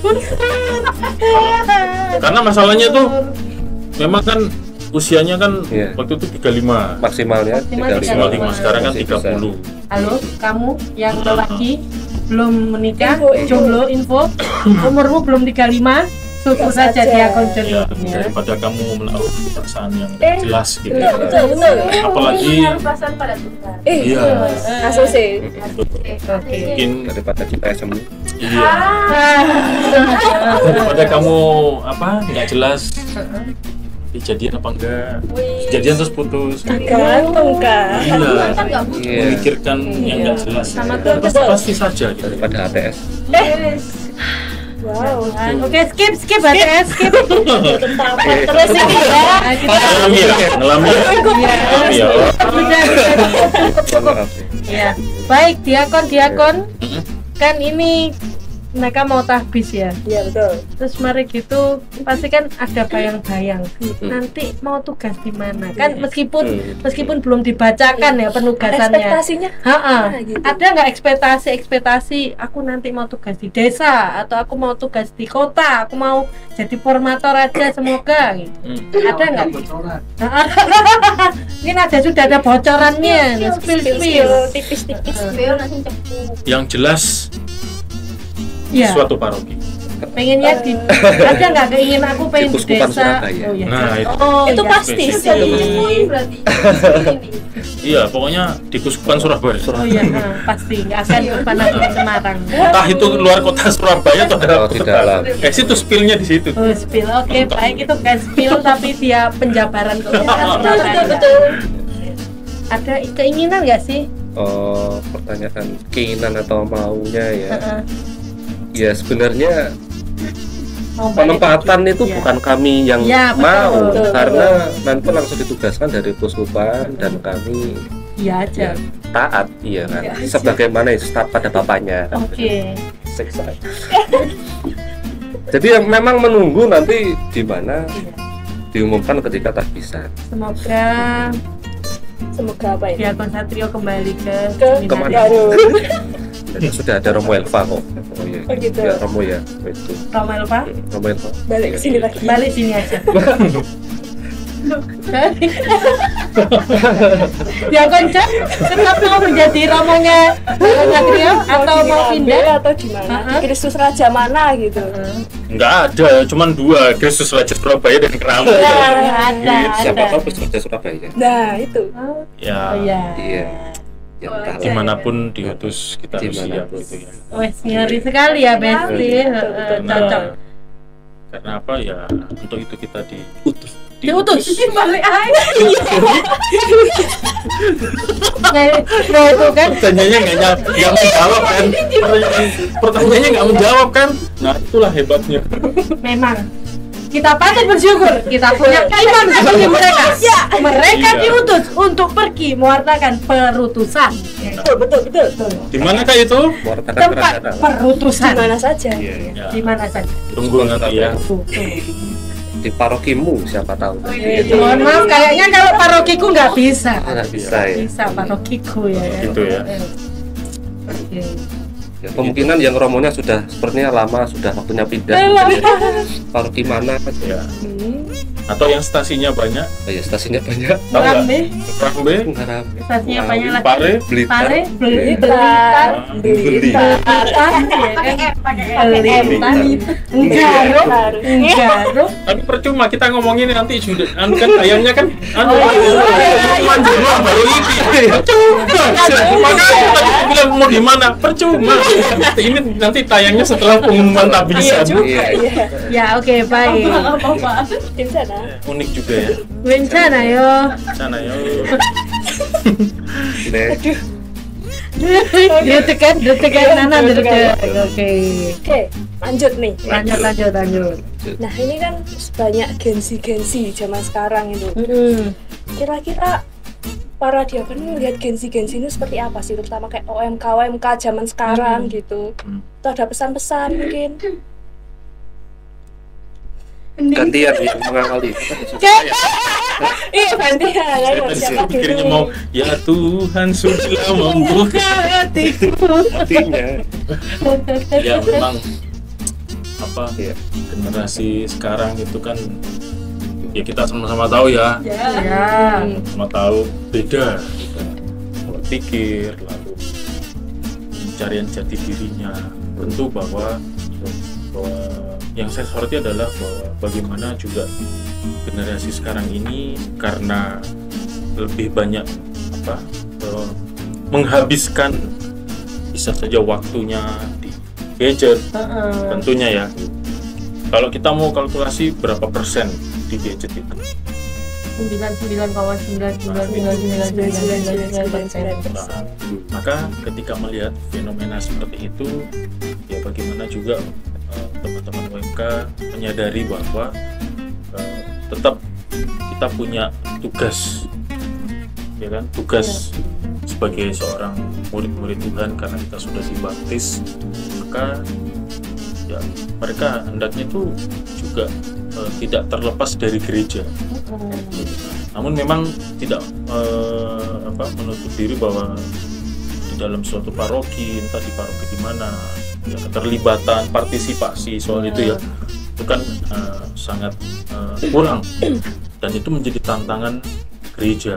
E: Karena masalahnya tuh memang kan usianya kan
A: Iya.
E: waktu itu tiga puluh lima.
A: Maksimalnya
B: Maksimal
A: tiga
E: Maksimal
A: puluh lima.
E: lima, sekarang kan
A: Masih
E: tiga
A: bisa.
E: puluh.
B: Halo, kamu yang lelaki belum menikah,
C: Info, info.
B: jomblo, info, umurmu belum tiga puluh lima, suku
C: Gas
B: saja
C: aja.
B: diakon
E: Ya,
B: jodohnya.
E: daripada kamu menaruh perasaan yang
C: Eh,
E: nggak jelas gitu.
C: Betul, betul, betul.
E: Apalagi
D: Harus perasaan pada Tuhan.
C: Eh,
E: Iya.
C: asose.
B: Oke.
E: mungkin
A: Daripada kita semu.
E: iya. Daripada kamu apa nggak jelas kejadian apa enggak, kejadian terus putus.
C: Tergantung kan.
E: Iya.
D: Kan nggak butuh.
A: Iya.
E: Memikirkan yang nggak jelas.
B: Sama
C: tuh,
E: pasti,
C: betul.
E: pasti saja gitu.
A: Daripada H T S.
C: Wow.
B: Oke, skip, skip, ada skip.
C: Betapa terus ini ya.
B: Nah, kita
E: Ngelami ya, ngelami ya.
B: Iya.
E: Ngelami ya.
B: Sudah, sudah.
A: Maaf ya.
B: Ya, baik diakon, diakon. Kan ini mereka mau tahbis ya.
C: Iya betul.
B: Terus mari gitu, pasti kan ada bayang-bayang. Nanti mau tugas di mana? Kan meskipun
A: Hmm.
B: meskipun belum dibacakan ya penugasannya.
C: Ekspektasinya.
B: Ha-ha.
C: Nah, gitu.
B: Ada nggak ekspektasi-ekspektasi aku nanti mau tugas di desa atau aku mau tugas di kota, aku mau jadi formator aja semoga gitu.
E: Hmm.
B: Ada nggak? Ini ada sudah ada bocorannya, spill spill.
C: Spill tipis-tipis.
D: Beo nanti cepu.
E: Yang jelas
B: Ya,
E: suatu paroki.
B: pengennya di ada nggak keinginan aku pengen di
A: Kuskupan
B: desa.
A: Surabaya.
B: Oh, iya.
E: Nah, itu.
B: Oh,
C: Itu
B: iya.
C: pasti
E: Spesifik.
C: sih.
D: Cepuin berarti. Ini.
E: Iya, pokoknya di Kuskupan Surabaya.
B: Oh iya, ha, pasti nggak akan pernah ke Semarang.
E: Entah itu luar kota Surabaya atau dalam
A: Kalau di
E: kota.
A: dalam.
E: Eh, situ spillnya di situ.
B: Oh, spill. Oke, baik itu bukan spill tapi dia penjabaran ke kota
C: Betul,
B: Surabaya.
C: betul.
B: Ada keinginan nggak sih?
A: Oh, pertanyaan keinginan atau maunya ya.
B: Heeh.
A: Ya sebenarnya
B: Mau balik
A: penempatan
B: lagi.
A: itu
B: Iya.
A: bukan kami yang
B: Ya, betul,
A: mau,
C: betul,
A: karena nanti langsung ditugaskan dari Kuskupan dan kami
B: Iya aja.
A: ya taat, iya kan.
B: Iya.
A: Sebagaimana staf pada bapaknya. kan.
B: Oke.
A: Siksa. Jadi yang memang menunggu nanti di mana
B: Iya.
A: diumumkan ketika tahbisan.
B: Semoga
C: Semoga apa ini?
B: Diakon Satrio kembali ke
C: Ke
B: seminari.
C: baru.
A: Dan sudah ada Romo Elva kok. Oh iya.
C: Oh, gitu.
A: Ya, Romo ya. Itu.
B: Romo Elva,
A: Romo Elva.
C: Balik ke sini lagi.
B: balik sini aja. Balik. Ya Konco, tetap mau menjadi romonya romonya Trio atau mau pindah?
C: atau gimana?
B: Uh-huh.
C: Kristus Raja mana gitu?
E: Nggak ada, cuman dua, Kristus Raja Surabaya dan Keramik.
C: Ya,
B: ada,
A: Siapa
B: ada.
A: tahu peserta Surabaya.
C: nah itu.
B: Oh
E: Ya,
B: iya.
A: Iya. Ya,
B: Oh,
A: entahlah.
E: dimanapun diutus kita harus siap
A: Dimanapun.
E: gitu ya.
B: Wes ngeri sekali ya Besti.
C: Betul,
B: Heeh,
C: betul.
B: Cocok.
E: Karena, karena apa ya? Untuk itu kita diutus.
B: Diutus.
D: Balik aja.
B: Nah, nah itu kan.
E: Pertanyaannya nggak nyam- nggak menjawab kan? Pertanyaan- Pertanyaannya nggak menjawab kan? Nah itulah hebatnya.
B: Memang kita patut bersyukur kita punya iman seperti mereka. Mereka
E: Iya.
B: diutus untuk pergi mewartakan perutusan.
C: Betul, betul, betul.
E: Di manakah itu?
A: Mewartakan
B: Tempat
A: kerajaan Allah.
B: perutusan.
C: Di mana saja.
A: Iya.
E: Ya,
B: Di mana saja?
E: tunggu nanti ya.
B: Tuh, tuh.
A: Di parokimu siapa tahu.
B: Eh, Mohon maaf, kayaknya kalau parokiku nggak bisa.
A: Nggak bisa ya.
B: Bisa parokiku ya. ya.
E: Gitu ya.
B: Eh. Oke.
A: Ya, kemungkinan yang romonya sudah sepertinya lama, sudah waktunya pindah.
B: Eh,
A: Mungkin ya. Paroki mana?
E: Ya.
C: Hmm.
E: Atau yang stasinya banyak?
A: Oh, ya, stasiunnya banyak.
E: Tahu nggak?
B: Rambe,
E: Rambe,
A: Ngarap.
B: stasinya banyak lagi.
E: Pare,
A: Blitar.
B: Pare, beli,
A: Iya.
B: belitar,
C: Blitar.
B: belitar, enggak, enggak,
E: tapi percuma kita ngomongin nanti sudah anu kan tayangnya kan anu
B: Oh, iya, iya.
E: cuma jumlah baru ini percuma makanya tadi aku bilang mau di mana percuma ini nanti tayangnya setelah pengumuman
C: Iya
E: tabisan
C: juga,
A: Iya.
C: iya.
B: Ya oke baik.
D: Apa-apa.
C: Di sana.
E: unik juga ya
B: Bencana yo.
E: sana ya
A: Nek.
B: Detekan, detekan nana detek. Oke.
C: Oke, lanjut nih.
B: Lanjut, lanjut, lanjut.
C: Nah ini kan banyak gensi-gensi zaman sekarang itu.
B: Mm-mm.
C: Kira-kira para diaken melihat gensi-gensi ini seperti apa sih? Terutama kayak O M K, O M K zaman sekarang gitu.
E: Hmm.
C: Atau ada pesan-pesan mungkin?
A: Gantian yang mengawali.
C: Iya gantian, ayo
E: Tadi
C: siapa
E: saya pikirnya
C: dulu?
E: mau ya Tuhan sudah membuka
A: Hatinya.
E: ya memang apa
A: Iya.
E: generasi sekarang itu kan ya kita sama-sama tahu ya
B: Ya.
E: sama tahu beda pola pikir lalu pencarian jati dirinya tentu bahwa bahwa yang saya soroti adalah bahwa bagaimana juga generasi sekarang ini karena lebih banyak apa eh, menghabiskan bisa saja waktunya di gadget
B: Heeh.
E: tentunya ya kalau kita mau kalkulasi berapa persen di gadget itu
B: Sembilan sembilan kawan sembilan sembilan sembilan sembilan sembilan sembilan sembilan sembilan.
E: Nah, maka ketika melihat fenomena seperti itu, ya bagaimana juga eh, teman-teman U M K menyadari bahwa eh, tetap kita punya tugas, ya kan, tugas sebagai seorang murid-murid Tuhan karena kita sudah dibaptis, maka ya mereka hendaknya itu juga eh, tidak terlepas dari gereja. Namun memang tidak eh, apa menutup diri bahwa di dalam suatu paroki, entah di paroki di mana, ya keterlibatan, partisipasi soal itu ya itu kan eh, sangat eh, kurang dan itu menjadi tantangan gereja.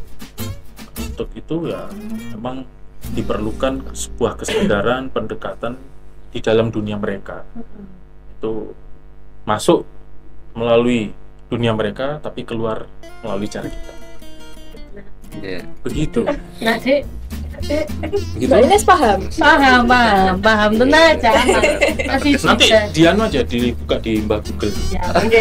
E: Untuk itu ya memang diperlukan sebuah kesadaran pendekatan di dalam dunia mereka itu masuk melalui dunia mereka tapi keluar melalui cara kita
A: Iya.
E: begitu.
B: Nah, Dek,
A: Begitu.
C: Mbak Ines paham?
B: paham, paham, paham, tenang aja, aman. Masih
E: Nanti
B: bisa.
E: Dianu aja dibuka di Mbak Google.
B: Ya,
C: Oke.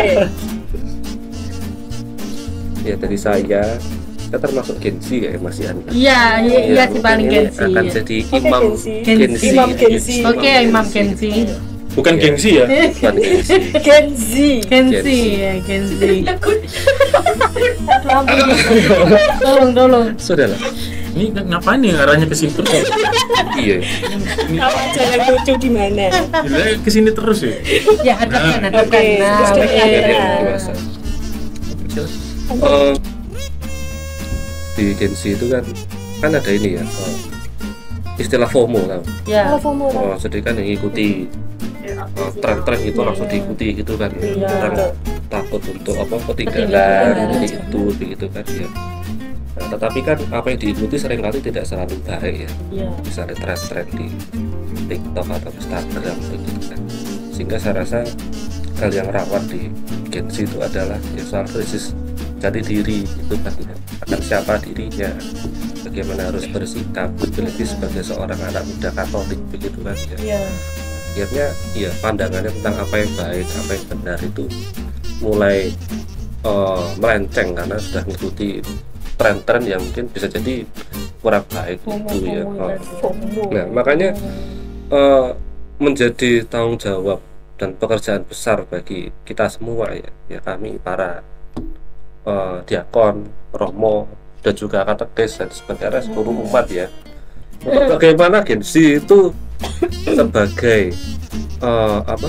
A: Ya dari saya, kita termasuk Gensi ya Mas Ian.
B: Iya, iya, iya sih
A: mungkin
B: paling
A: ini
B: gengsi.
A: akan
B: ya.
A: jadi
C: Oke,
A: imam
C: Gensi.
B: Gensi.
C: Imam Gensi.
B: Oke, Imam Gensi.
E: Bukan gengsi ya.
A: Bukan Gensi.
C: Genzi.
B: Gensi, ya, Gensi. Tolong, tolong.
A: Sudahlah.
E: Ini ngapain nih arahnya ke situ?
A: Iya.
E: Ini
C: Awak jalan lucu di mana?
E: gila ke sini terus ya.
B: Ya, hadapkan,
E: Nah,
B: hadapkan.
C: oke,
B: Nah,
C: terus
B: oke.
C: kita-
A: Jadi yang dewasa. Eh, di Gensi itu kan kan ada ini ya. eh, istilah FOMO kan.
B: Ya,
C: Oh, FOMO.
A: Oh, jadi kan yang ngikuti eh, tren-tren itu langsung diikuti gitu kan.
B: Iya.
A: Orang takut untuk apa ketinggalan
B: Ketinggalan.
A: ini itu begitu kan ya. tetapi kan apa yang diikuti seringkali tidak selalu baik ya.
B: Iya.
A: Misalnya tren-tren di TikTok atau Instagram begitu kan. Sehingga saya rasa hal yang rawan di Gen Z itu adalah ya soal krisis jati diri itu kan ya. Akan siapa dirinya, bagaimana harus bersikap, apalagi sebagai seorang anak muda Katolik begitu kan ya.
B: Iya.
A: Akhirnya ya pandangannya tentang apa yang baik, apa yang benar itu mulai uh, melenceng karena sudah mengikuti tren-tren yang mungkin bisa jadi kurang baik itu ya. Oh. Nah makanya uh, menjadi tanggung jawab dan pekerjaan besar bagi kita semua ya, ya kami para uh, diakon, romo dan juga katekis dan sebagainya seluruh umat ya. Untuk bagaimana Gen Z itu sebagai uh, apa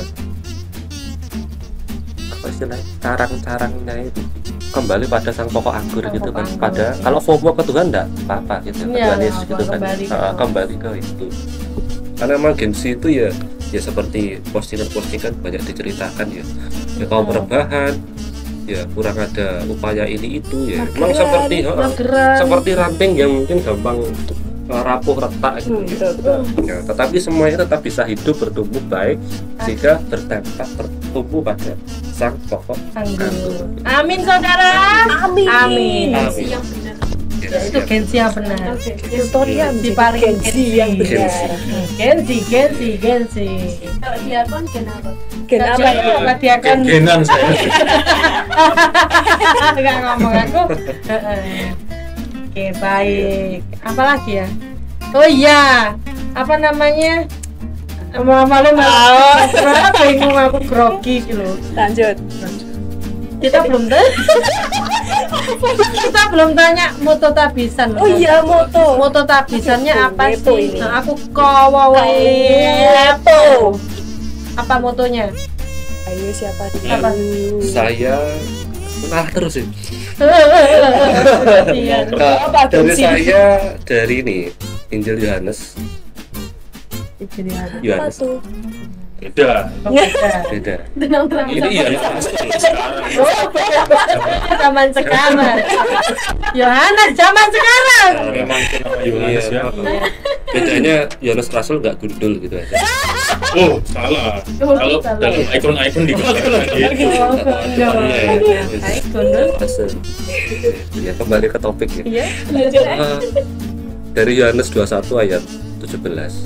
A: apa istilahnya carang-carangnya itu kembali pada sang pokok anggur
B: Sang
A: gitu
B: pokok
A: kan.
B: anggur,
A: Pada
B: ya.
A: kalau FOMO ke Tuhan enggak apa-apa gitu ke
B: Iya,
A: Tuhan Yesus gitu kan.
B: kembali ke-
A: Uh, kembali ke itu. Karena memang Gen Z itu ya ya seperti postingan-postingan banyak diceritakan ya. Ya kaum perubahan ya kurang ada upaya ini itu ya. Memang
C: Mageran,
A: seperti oh,
B: Mageran.
A: seperti ranting yang mungkin gampang uh, rapuh retak gitu
C: Hmm,
A: ya.
C: betul, betul.
A: Ya, tetapi semuanya tetap bisa hidup bertumbuh baik jika bertempat bertumbuh pada sang pokok
B: Anggur.
A: anggur.
B: Amin saudara.
C: Amin.
B: Amin.
A: Amin.
D: yang benar.
A: Ya,
B: Itu
A: ya.
B: Gen Z yang benar.
C: Historia
B: Si
C: menjadi
B: paling
C: Gen Z yang
A: Gen
C: benar.
A: Z.
B: Gen Z, Gen Z, Gen Z.
D: Kalau diakon gen apa?
C: Gen apa
B: Jadi,
C: ya?
B: apa dia kan
E: Gen-genan saya.
B: nggak ngomong aku. Heeh. Oke, baik. Apa lagi ya? Oh iya, apa namanya? Malam-malam malam bingung aku grogi gitu.
C: Lanjut.
B: Kita belum tanya. Kita belum tanya moto tabisan.
C: Oh iya, moto.
B: Moto tabisannya apa
C: Moto
B: sih?
C: ini.
B: Nah, aku kawawepo. Apa motonya?
C: Ayo siapa dulu?
B: Apa?
A: Saya kalah terus sih.
B: Iya.
A: Nah,
C: Apa,
A: dari
C: Gen Z?
A: saya dari ini Injil Yohanes.
C: Apa
A: Yohanes
C: tuh?
E: Beda.
A: beda.
D: Tenang-tenang.
A: Ini iya
B: Zaman sekarang. Yohanes zaman sekarang.
E: Memang itu nama Yohanes ya.
A: Iya. Bedanya Yohanes Rasul nggak gundul gitu aja.
E: Oh, salah. Kalau dalam ikon-ikon dikatakan gitu.
A: Iya, iya.
B: Baik, gundul.
A: Rasul. Ya kembali ke topik ya.
B: Iya.
A: Uh, dari Yohanes dua puluh satu ayat tujuh belas.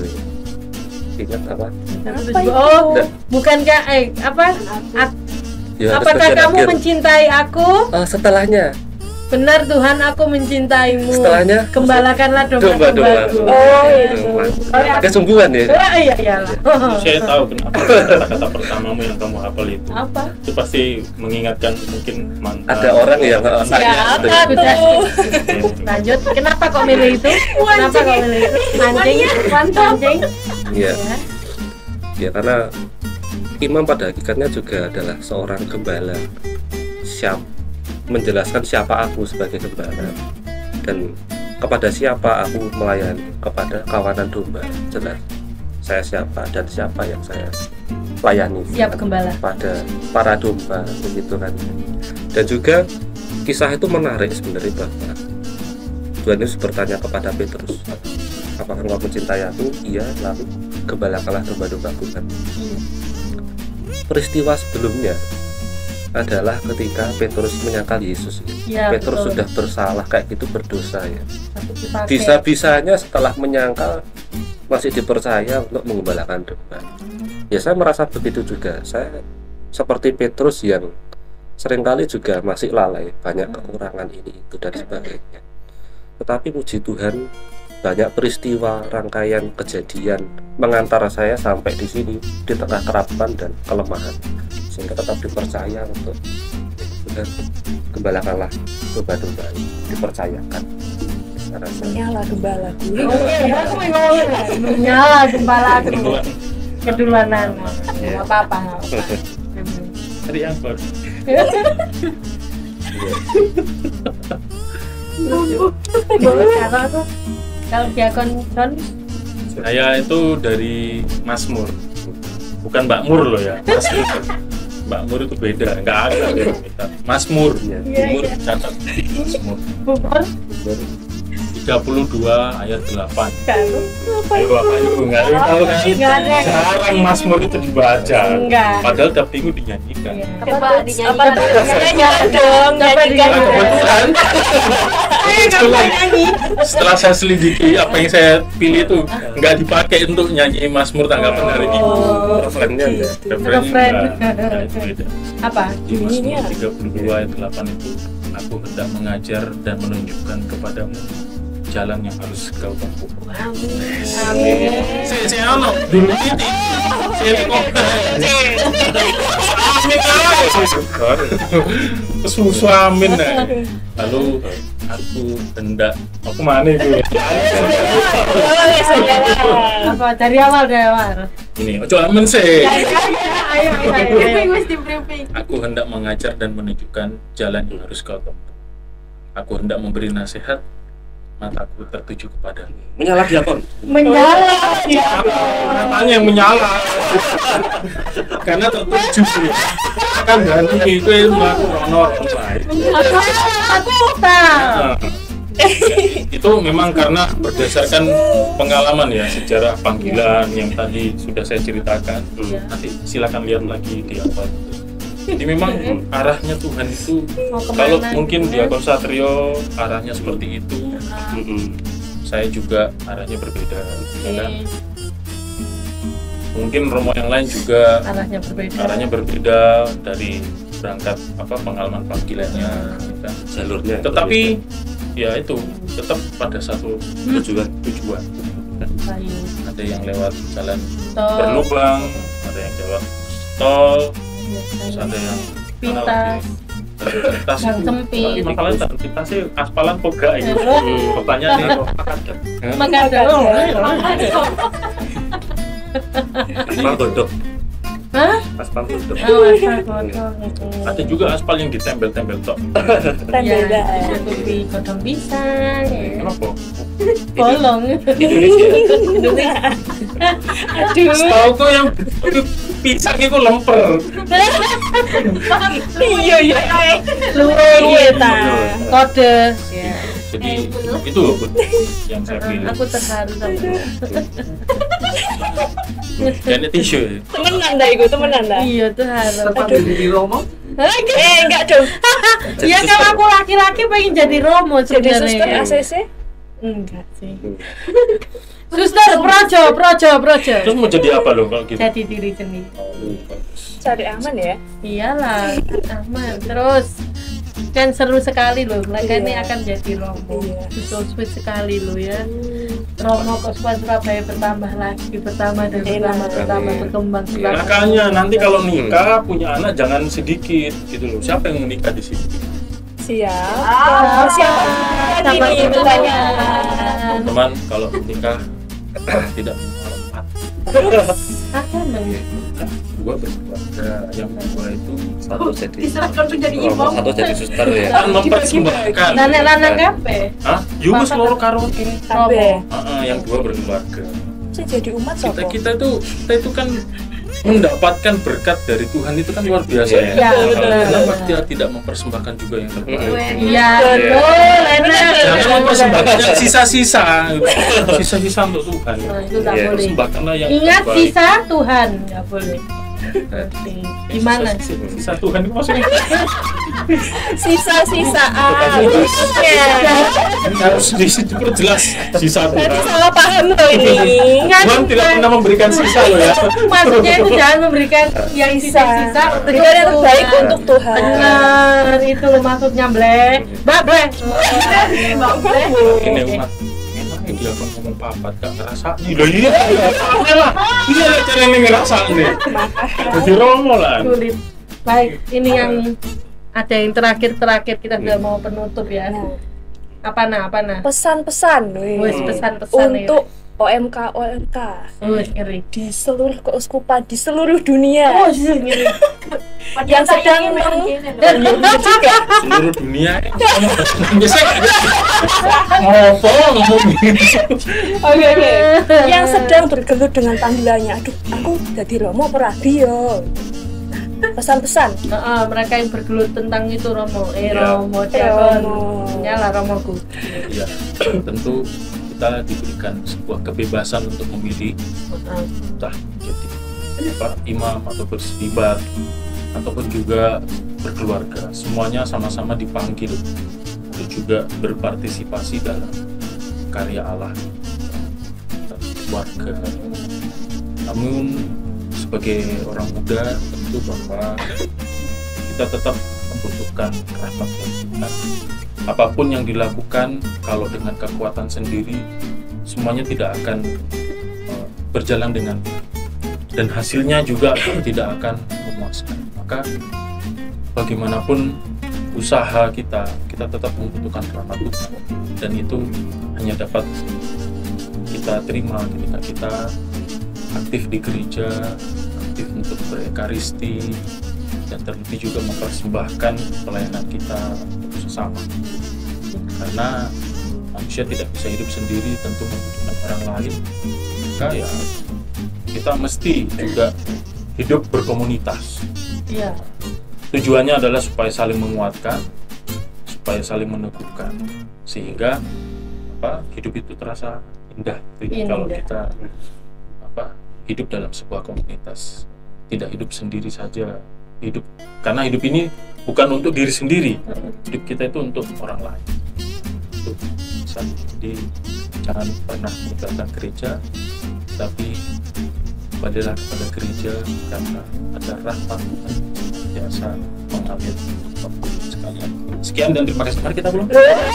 A: Ingat apa?
C: Apa itu?
B: Oh, bukankah eh apa? A-
A: Yohanes
B: apakah
A: bagian
B: kamu
A: akhir.
B: mencintai aku?
A: Uh, setelahnya,
B: Benar Tuhan, aku mencintaimu.
A: setelahnya
B: Gembalakanlah
A: domba-domba.
B: domba-dombaku.
C: Oh,
B: itu.
A: Ada sungguhan ya.
B: Oh, iya iya.
E: Saya tahu kenapa kata-kata pertamamu yang kamu hafal itu.
B: Apa?
E: Itu pasti mengingatkan mungkin mantan.
A: Ada orang yang uh, nanya
C: Siapa
A: gitu ya.
C: tuh?
B: Lanjut. Kenapa kok milih itu? Kenapa kok milih itu? Mancing, mancing.
A: Iya.
B: Ya.
A: Ya karena imam pada hakikatnya juga adalah seorang gembala. Siap menjelaskan siapa aku sebagai gembala dan kepada siapa aku melayani, kepada kawanan domba. Jelas saya siapa dan siapa yang saya layani.
B: Siap gembala.
A: Pada para domba begitu kan. Dan juga kisah itu menarik sebenarnya bahwa Tuhan Yesus bertanya kepada Petrus, apakah engkau mencintai aku? Iya, lalu gembalakanlah domba-dombaku kan. Peristiwa sebelumnya adalah ketika Petrus menyangkal Yesus.
B: Ya,
A: Petrus
B: betul.
A: sudah bersalah kayak gitu berdosa ya.
B: Tapi dipakai.
A: Bisa-bisanya setelah menyangkal masih dipercaya untuk mengembalakan domba. Ya saya merasa begitu juga. Saya seperti Petrus yang seringkali juga masih lalai, banyak kekurangan ini itu dan sebagainya. Tetapi puji Tuhan, banyak peristiwa, rangkaian kejadian mengantar saya sampai di sini di tengah kerapuhan dan kelemahan, sehingga tetap dipercaya untuk dan gembalakanlah domba-domba ini, dipercayakan. Saya rasa
C: Nyala gembalaku.
B: Oh, iya, aku mau ngomong. Menyala gembala aku.
E: Keduluan.
B: Keduluanan.
A: Iya.
B: Enggak apa-apa. nggak apa-apa.
E: Tadi yang baru.
B: Kalau aku kalau diakon John
E: Saya itu dari Mazmur. Bukan Mbak Mur loh ya. Mazmur. Mbak Mur itu beda, nggak ada ya kita. Mazmur.
A: Iya.
B: Iya,
E: Mur
B: iya.
E: catat. Mazmur.
B: bubur
E: tiga puluh dua ayat delapan.
B: Kalau
E: Ayo apa itu enggak tahu kan?
B: Nggak ada.
E: Jarang Mazmur itu dibaca.
B: Enggak.
E: Padahal tiap minggu dinyanyikan.
B: Iya.
D: Coba
C: Apa
D: dinyanyikan.
C: nyanyi dong,
B: Coba
C: nyanyikan.
E: Nah, kebetulan
B: Ayo kamu nyanyi.
E: setelah saya selidiki apa yang saya pilih itu nggak dipakai untuk nyanyi Mazmur tanggapan hari Minggu.
B: Oh.
A: Refrennya ya.
E: Refrennya
B: Refren.
E: enggak. Nah, itu beda.
B: Apa?
E: Di Mazmur tiga puluh dua ayat delapan itu, aku hendak mengajar dan menunjukkan kepadamu jalan yang harus kau tempuh.
B: Amin.
E: Saya saya ono dulu ini. Saya kok. Amin aja. Kesusu amin. Nah. Lalu aku hendak aku mana itu?
B: Apa dari awal dari awal?
E: Ini ojo amin sih.
B: Ayo ayo ayo.
D: Briefing wis di briefing.
E: Aku hendak mengajar dan menunjukkan jalan yang harus kau tempuh. Aku hendak memberi nasihat, mataku tertuju kepadamu.
A: Menyala diakon.
B: Menyala.
E: Matanya yang menyala. Karena tertuju sih. Kan berarti itu yang melakukan honor.
B: Aku aku tahu.
E: Nah, itu memang karena berdasarkan pengalaman ya, sejarah panggilan yang tadi sudah saya ceritakan. Nanti silakan lihat lagi di awal. Jadi memang arahnya Tuhan itu,
B: Mau kemana?
E: kalau mungkin Diakon Satrio arahnya seperti itu, saya juga arahnya berbeda. Ya kan? Mungkin Romo yang lain juga
B: Arahnya berbeda.
E: arahnya berbeda dari berangkat apa pengalaman panggilannya. Ya kan?
A: Jalurnya.
E: Tetapi ya itu tetap pada satu tujuan tujuan. Kan?
B: Ayo.
E: Ada yang lewat jalan
B: Tol.
E: berlubang, ada yang lewat tol, terus ada yang mana
B: Pintas.
E: lagi? Ada pintas
B: Yang
E: itu.
B: sempit.
E: Tapi masalahnya tak pintas sih aspalan kok gak itu.
B: Hmm.
E: Pertanyaan itu
B: Maka ada oh.
A: Aspal godok.
B: Hah?
A: Aspal godok.
B: Oh, asal godong.
E: ada juga aspal yang ditempel-tempel tok.
C: Tembel
B: Ya,
C: dah.
B: tutupi godong pisang. ya.
E: Kenapa?
B: Bolong.
A: Indonesia.
C: Aduh.
E: Tahu kok yang pisang itu lemper.
C: Iya iya.
B: Luwe
C: Iya ta.
B: kode. Ya.
E: Jadi itu loh Bud, yang saya pilih.
B: Aku terharu sama itu.
E: Dan tisu. Ya.
C: Temenan dah iku, temenan dah.
B: Iya tuh haru.
A: Di Romo.
C: Eh enggak dong.
B: Ya kalau aku laki-laki pengen jadi Romo
C: Jadi suster
B: sebenarnya.
C: A C C?
B: Enggak sih. Suster projo, projo, projo.
E: Terus mau jadi apa loh kalau gitu?
B: Jadi diri sendiri.
C: Cari aman ya.
B: Iyalah, aman. Terus kan seru sekali loh. Mereka ini akan jadi Romo.
C: Iya.
B: So sweet sekali loh ya. Romo Kospan Surabaya bertambah lagi, bertambah dan bertambah, bertambah, berkembang. berkembang.
E: Makanya nanti kalau nikah punya anak jangan sedikit gitu loh. Siapa yang menikah di sini?
C: Siap.
B: Ah,
C: Siapa?
B: Sama
C: Ini
B: itu
C: pertanyaan.
E: Teman kalau menikah tidak empat,
B: akan dong.
E: dua berkeluarga, yang dua itu
A: Satu jadi
D: Diserahkan menjadi
A: Romo,
D: imam.
A: satu jadi suster ya.
E: kan mempersembahkan.
B: Nenek lanang kape.
E: Hah? Yuk seluruh karo ini.
C: Kabeh.
E: Heeh, yang dua berkeluarga.
C: Saya jadi umat
E: Kita
C: sopo?
E: kita itu kita itu kan mendapatkan berkat dari Tuhan itu kan luar biasa ya.
B: Iya, benar.
E: Kenapa dia tidak mempersembahkan juga yang terbaik?
B: Iya, betul, enak.
E: Jangan mempersembahkan yang sisa-sisa, sisa-sisa untuk Tuhan.
B: Nah, itu tak
A: Iya,
B: boleh.
E: Persembahkanlah yang
B: Ingat
E: terbaik.
B: sisa Tuhan, nggak boleh. Nanti gimana?
E: Sisa, sisa Tuhan itu maksudnya
C: Sisa-sisaan.
E: harus diperjelas sisa
C: Berarti
E: Tuhan.
C: salah paham loh ini.
B: Ingat
E: Tuhan tidak pernah memberikan sisa loh ya.
B: maksudnya itu jangan memberikan yang sisa-sisa untuk
C: Berikan yang terbaik
B: Tuhan.
C: untuk Tuhan.
B: Benar, itu loh maksudnya ble. Mbak ble.
E: Ini umat emang dia kan ngomong papat gak ngerasa nih loh iya iya lah iya lah cara ini ngerasa nih jadi Romo lah.
B: Sulit. Baik, ini yang ada yang terakhir-terakhir kita sudah mau penutup ya. Apa nah, apa nah?
C: Pesan-pesan wih.
B: Wes pesan-pesan ya.
C: untuk O M K O M K
B: Wes ngeri.
C: di seluruh keuskupan di seluruh dunia
B: Oh, sih ngeri.
C: yang sedang meng-
E: Seluruh dunia biasa ngopo ngomong gini.
C: Oke oke. Yang sedang bergelut dengan panggilannya. Aduh, aku jadi Romo apa rabi yo. Nah, pesan-pesan.
B: Heeh, mereka yang bergelut tentang itu Romo, eh
E: Ya.
B: Romo Diakon,
C: Romo.
B: nyala Romoku.
E: Ya, tentu kita diberikan sebuah kebebasan untuk memilih
B: Heeh.
E: entah menjadi apa, imam atau berselibat ataupun juga berkeluarga. Semuanya sama-sama dipanggil untuk juga berpartisipasi dalam karya Allah dan keluarga. Namun sebagai orang muda tentu bahwa kita tetap membutuhkan rahmat Tuhan. Apapun yang dilakukan kalau dengan kekuatan sendiri semuanya tidak akan uh, berjalan dengan baik dan hasilnya juga tidak akan memuaskan. Maka bagaimanapun usaha kita, kita tetap membutuhkan rahmat Tuhan dan itu hanya dapat kita terima ketika kita aktif di gereja, aktif untuk berekaristi, dan terlebih juga mempersembahkan pelayanan kita untuk sesama. Karena manusia tidak bisa hidup sendiri, tentu membutuhkan orang lain. Maka ya kita mesti juga hidup berkomunitas.
B: Iya.
E: Tujuannya adalah supaya saling menguatkan, supaya saling meneguhkan, sehingga apa hidup itu terasa indah. Jadi kalau
B: Indah.
E: kita apa hidup dalam sebuah komunitas, tidak hidup sendiri saja, hidup karena hidup ini bukan untuk diri sendiri, hidup kita itu untuk orang lain. Itu pesan. Jadi jangan pernah meninggalkan gereja, tapi kembalilah kepada gereja karena ada rahmat Tuhan biasa mengalir untuk sekalian. Sekian dan terima kasih. Mari kita pulang.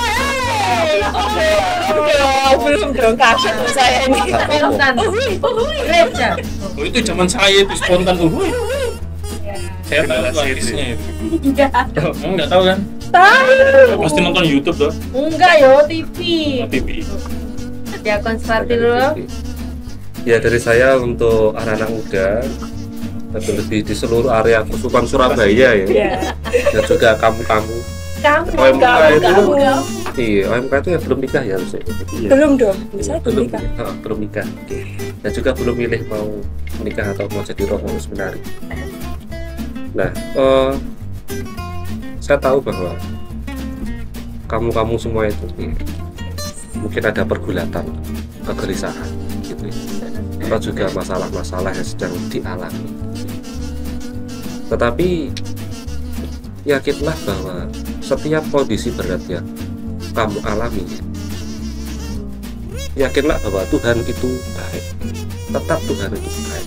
C: Belum dong, kaget tuh saya ini.
B: Spontan. Gereja.
E: Oh, itu zaman saya itu spontan tuh. Wuih.
B: Ya.
E: Saya tahu itu artisnya itu.
B: Enggak.
E: Kamu nggak tahu kan?
C: Tahu.
E: Pasti nonton YouTube tuh.
B: Enggak yo T V.
E: T V.
B: Diakon Suratilo.
A: Ya dari saya untuk anak-anak muda, lebih di seluruh area Kusupan Surabaya ya,
C: Ya.
A: dan juga kamu-kamu.
B: Kamu
A: O M K
C: Kamu,
A: itu,
C: kamu, kamu.
A: iya O M K itu ya belum nikah ya harusnya. Iya.
C: Belum dong, saya belum
A: belum
C: nikah.
A: oh, belum nikah. Oke. Dan juga belum milih mau menikah atau mau jadi romo seminari. Nah, eh, saya tahu bahwa kamu-kamu semua itu nih, mungkin ada pergulatan, kegelisahan, gitu ya. Atau juga masalah-masalah yang sedang dialami. Tetapi yakinlah bahwa setiap kondisi berat yang kamu alami, yakinlah bahwa Tuhan itu baik, tetap Tuhan itu baik.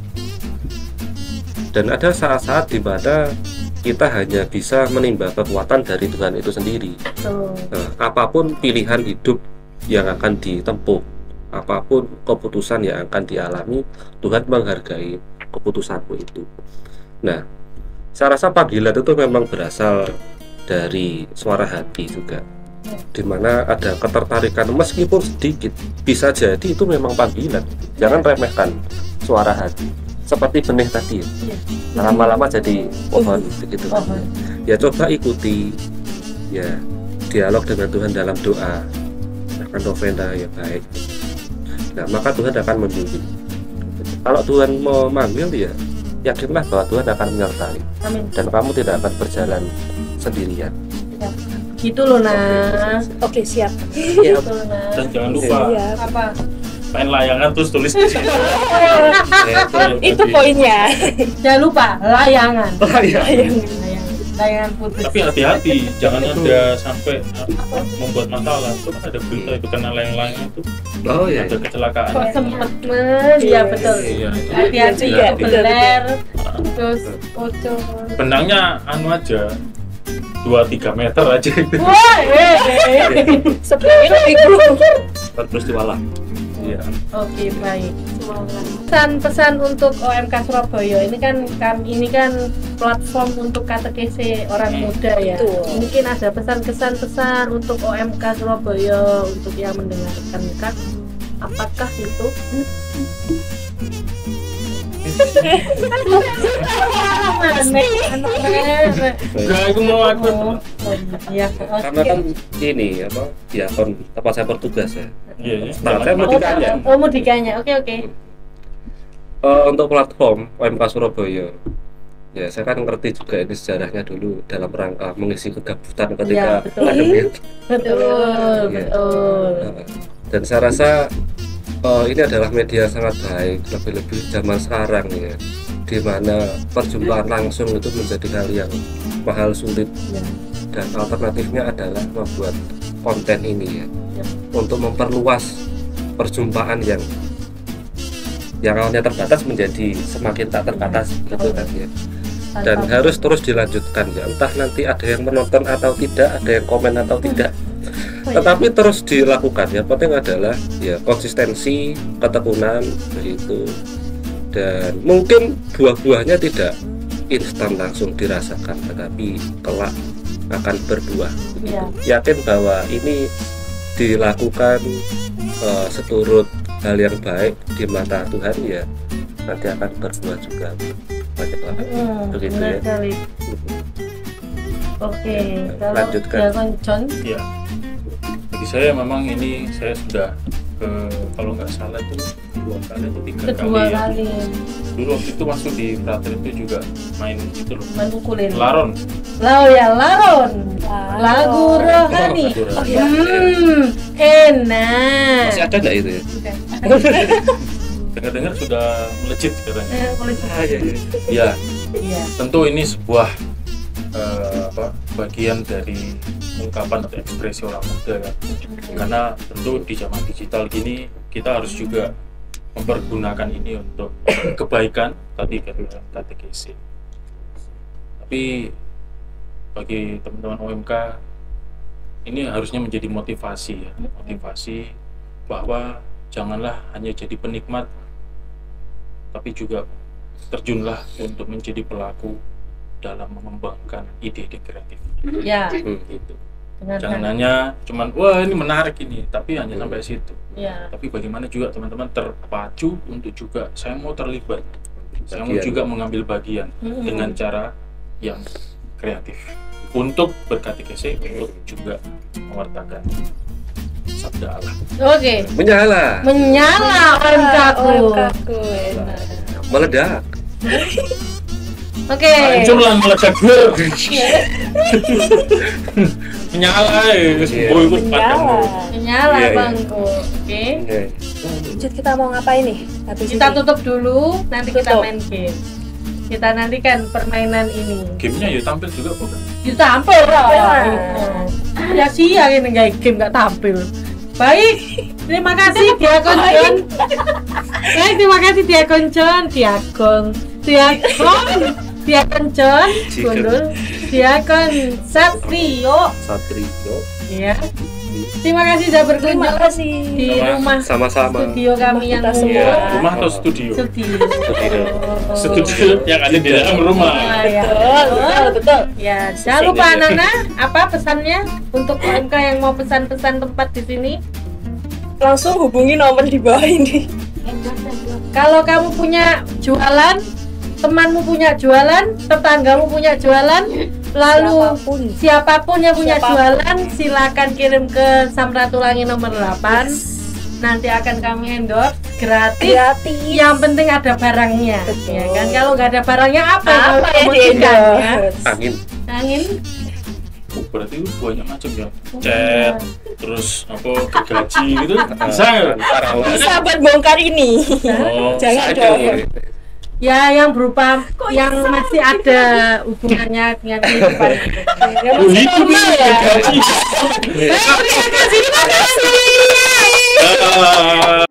A: Dan ada saat-saat di mana kita hanya bisa menimba kekuatan dari Tuhan itu sendiri.
B: Tuh.
A: Nah, apapun pilihan hidup yang akan ditempuh, apapun keputusan yang akan dialami, Tuhan menghargai keputusanmu itu. Nah, saya rasa panggilan itu memang berasal dari suara hati juga, dimana ada ketertarikan meskipun sedikit, bisa jadi itu memang panggilan. Jangan remehkan suara hati, seperti benih tadi ya.
B: Iya.
A: Lama-lama jadi pohon begitu.
B: Pohon.
A: Ya coba ikuti, ya dialog dengan Tuhan dalam doa, akan novena ya baik. Nah maka Tuhan akan membimbing. Kalau Tuhan mau manggil ya yakinlah bahwa Tuhan akan menyertai
B: Amin.
A: dan kamu tidak akan berjalan sendirian.
B: Ya. Gitu loh nah.
C: Oke, siap.
A: Ya,
B: Gitu loh nah.
E: Dan jangan lupa
C: Siap.
B: Apa?
E: main layangan terus tulis di sini.
C: Itu poinnya.
B: Jangan lupa layangan.
A: ya.
B: Layangan. Layangan putih.
E: Tapi hati-hati, jangan ada sampai apa, membuat masalah. Itu kan ada berita itu kena layang-layang itu
A: Oh ya.
E: ada kecelakaan.
B: Kok sempet men? Iya betul.
E: Iya.
B: Hati-hati
C: Iya,
B: itu
C: betul,
B: beler.
E: Nah,
B: Terus bocor.
E: benangnya anu aja dua tiga meter aja itu.
B: Wah, eh, eh.
C: Sebenarnya itu.
A: Terus diwalah.
E: Iya.
B: Oke baik. Pesan-pesan untuk O M K Surabaya ini kan kan ini kan platform untuk katekese orang
E: Hmm.
B: muda ya.
C: Betul.
B: Mungkin ada pesan-kesan untuk O M K Surabaya untuk yang mendengarkan kan. Apakah itu?
E: Enggak, aku mau aku.
B: Ya,
A: Karena kan ini apa diakon tempat saya bertugas ya.
E: Iya, iya.
A: Nah, saya mau ditanya.
B: Oh, mau dikanya. Oke, oke.
A: Eh, untuk platform O M K Surabaya Ya, saya kan ngerti juga ini sejarahnya dulu dalam rangka mengisi kegabutan
B: Iya,
A: ketika
B: betul.
A: pandemi.
B: Betul,
A: Iya.
B: betul.
A: Nah, dan saya rasa eh, ini adalah media sangat baik, lebih-lebih zaman sekarang ya, di mana perjumpaan langsung itu menjadi hal yang mahal sulit,
B: Ya.
A: dan alternatifnya adalah membuat konten ini ya,
B: Ya.
A: untuk memperluas perjumpaan yang yang awalnya terbatas menjadi semakin tak terbatas gitu kan ya. Dan
B: Tanpa-
A: harus terus dilanjutkan ya, entah nanti ada yang menonton atau tidak, ada yang komen atau tidak,
B: Oh, iya.
A: tetapi terus dilakukan. Yang penting adalah ya konsistensi, ketekunan begitu, dan mungkin buah-buahnya tidak instan langsung dirasakan, tetapi kelak akan berbuah begitu.
B: Iya.
A: Yakin bahwa ini dilakukan eh, seturut hal yang baik di mata Tuhan ya, nanti akan berbuah juga banyak banget.
B: Hmm,
A: Begitu
B: benar
A: ya.
B: sekali. Oke, kalau
A: Lanjutkan.
B: Diakon John,
E: Ya, bagi saya memang ini saya sudah ke kalau nggak salah itu dua kali atau tiga
B: kedua
E: kali, ya.
B: kali
E: Dulu waktu itu masuk di Frater itu juga main itu loh,
B: main ukulele.
E: laron.
B: Lau ya, laron.
C: Laron.
B: Lagu rohani.
E: Oh,
C: iya.
B: Hmm, enak.
A: Masih ada nggak itu ya?
E: Dengar-dengar sudah melejit sekarang.
B: Eh, boleh
A: Ah, iya, iya.
E: Ya,
B: Iya.
E: tentu ini sebuah eh, apa, bagian dari ungkapan atau ekspresi orang muda kan. Karena tentu di zaman digital gini kita harus juga mempergunakan ini untuk kebaikan tadi kan K T K C. Tapi bagi teman-teman O M K ini harusnya menjadi motivasi ya, motivasi bahwa janganlah hanya jadi penikmat, tapi juga terjunlah untuk menjadi pelaku dalam mengembangkan ide-ide kreatif.
B: Ya,
A: Hmm.
E: Gitu.
B: dengan
E: Jangan hanya cuman wah ini menarik ini, tapi hanya sampai situ.
B: ya.
E: Tapi bagaimana juga teman-teman terpacu untuk juga saya mau terlibat, saya mau
A: Bagian.
E: juga mengambil bagian
B: Mm-mm.
E: dengan cara yang kreatif untuk berkatekese, untuk juga mewartakan sabda Allah.
B: Oke,
A: Menyala,
B: menyala O M K ku.
C: O M K ku, enak.
A: meledak.
B: Oke.
E: Hancur lah meledak gue. Menyala ya,
A: Iya.
E: oh ikut padam.
C: Menyala.
B: Menyala
A: Iya, iya.
B: bangku. Oke.
A: Oke.
C: Lanjut, kita mau ngapain nih? Habis
B: Kita
C: ini?
B: tutup dulu, nanti kita
C: Tutup.
B: main game. Kita nantikan permainan ini.
E: Gamenya ya tampil juga bukan?
B: Kita tampil lah.
C: Tampil.
B: Ya siang ini nggak game nggak tampil. Baik, terima kasih Diakon John. Baik, terima kasih Diakon John, Diakon, Diakon, Diakon John, Gundul, Diakon Satrio.
A: Satrio.
B: Ya. Terima kasih sudah berkunjung
C: Terima kasih.
B: di
E: Sama-
B: rumah
A: Sama-sama.
B: studio kami yang
C: Kita semua.
A: Iya.
B: umum.
E: Rumah atau studio?
B: Studio.
A: Studio.
E: Studio yang ada di dalam rumah.
B: Ah, ya.
C: Betul, betul, betul.
B: Ya, jangan lupa Nana, apa pesannya untuk O M K yang mau pesan-pesan tempat di sini?
C: Langsung hubungi nomor di bawah ini.
B: Kalau kamu punya jualan, temanmu punya jualan, tetanggamu punya jualan, lalu
C: Siapapun.
B: siapapun yang punya
C: Siapapun.
B: jualan, silakan kirim ke Samratulangi nomor delapan. Nanti akan kami endorse gratis.
C: Gratis.
B: Yang penting ada barangnya,
C: Betul.
B: ya kan? Kalau nggak ada barangnya apa,
C: Apa yang
B: promosikan, ya?
C: di-endorse?
A: Angin.
B: Angin.
E: Oh, berarti itu banyak macam ya. Chat, terus apa gergaji gitu. Bisa nggak?
A: Tarawih.
C: Bisa buat bongkar ini.
E: Oh,
C: Jangan
A: Aduh.
C: dong.
B: Ya, yang berupa yang masih ada hubungannya dengan kehidupan.
C: Yang
E: Oh,
C: masih
E: itu
C: normal
E: nih
C: ya.
E: gergaji.
B: Terima kasih, terima kasih.
E: Ah.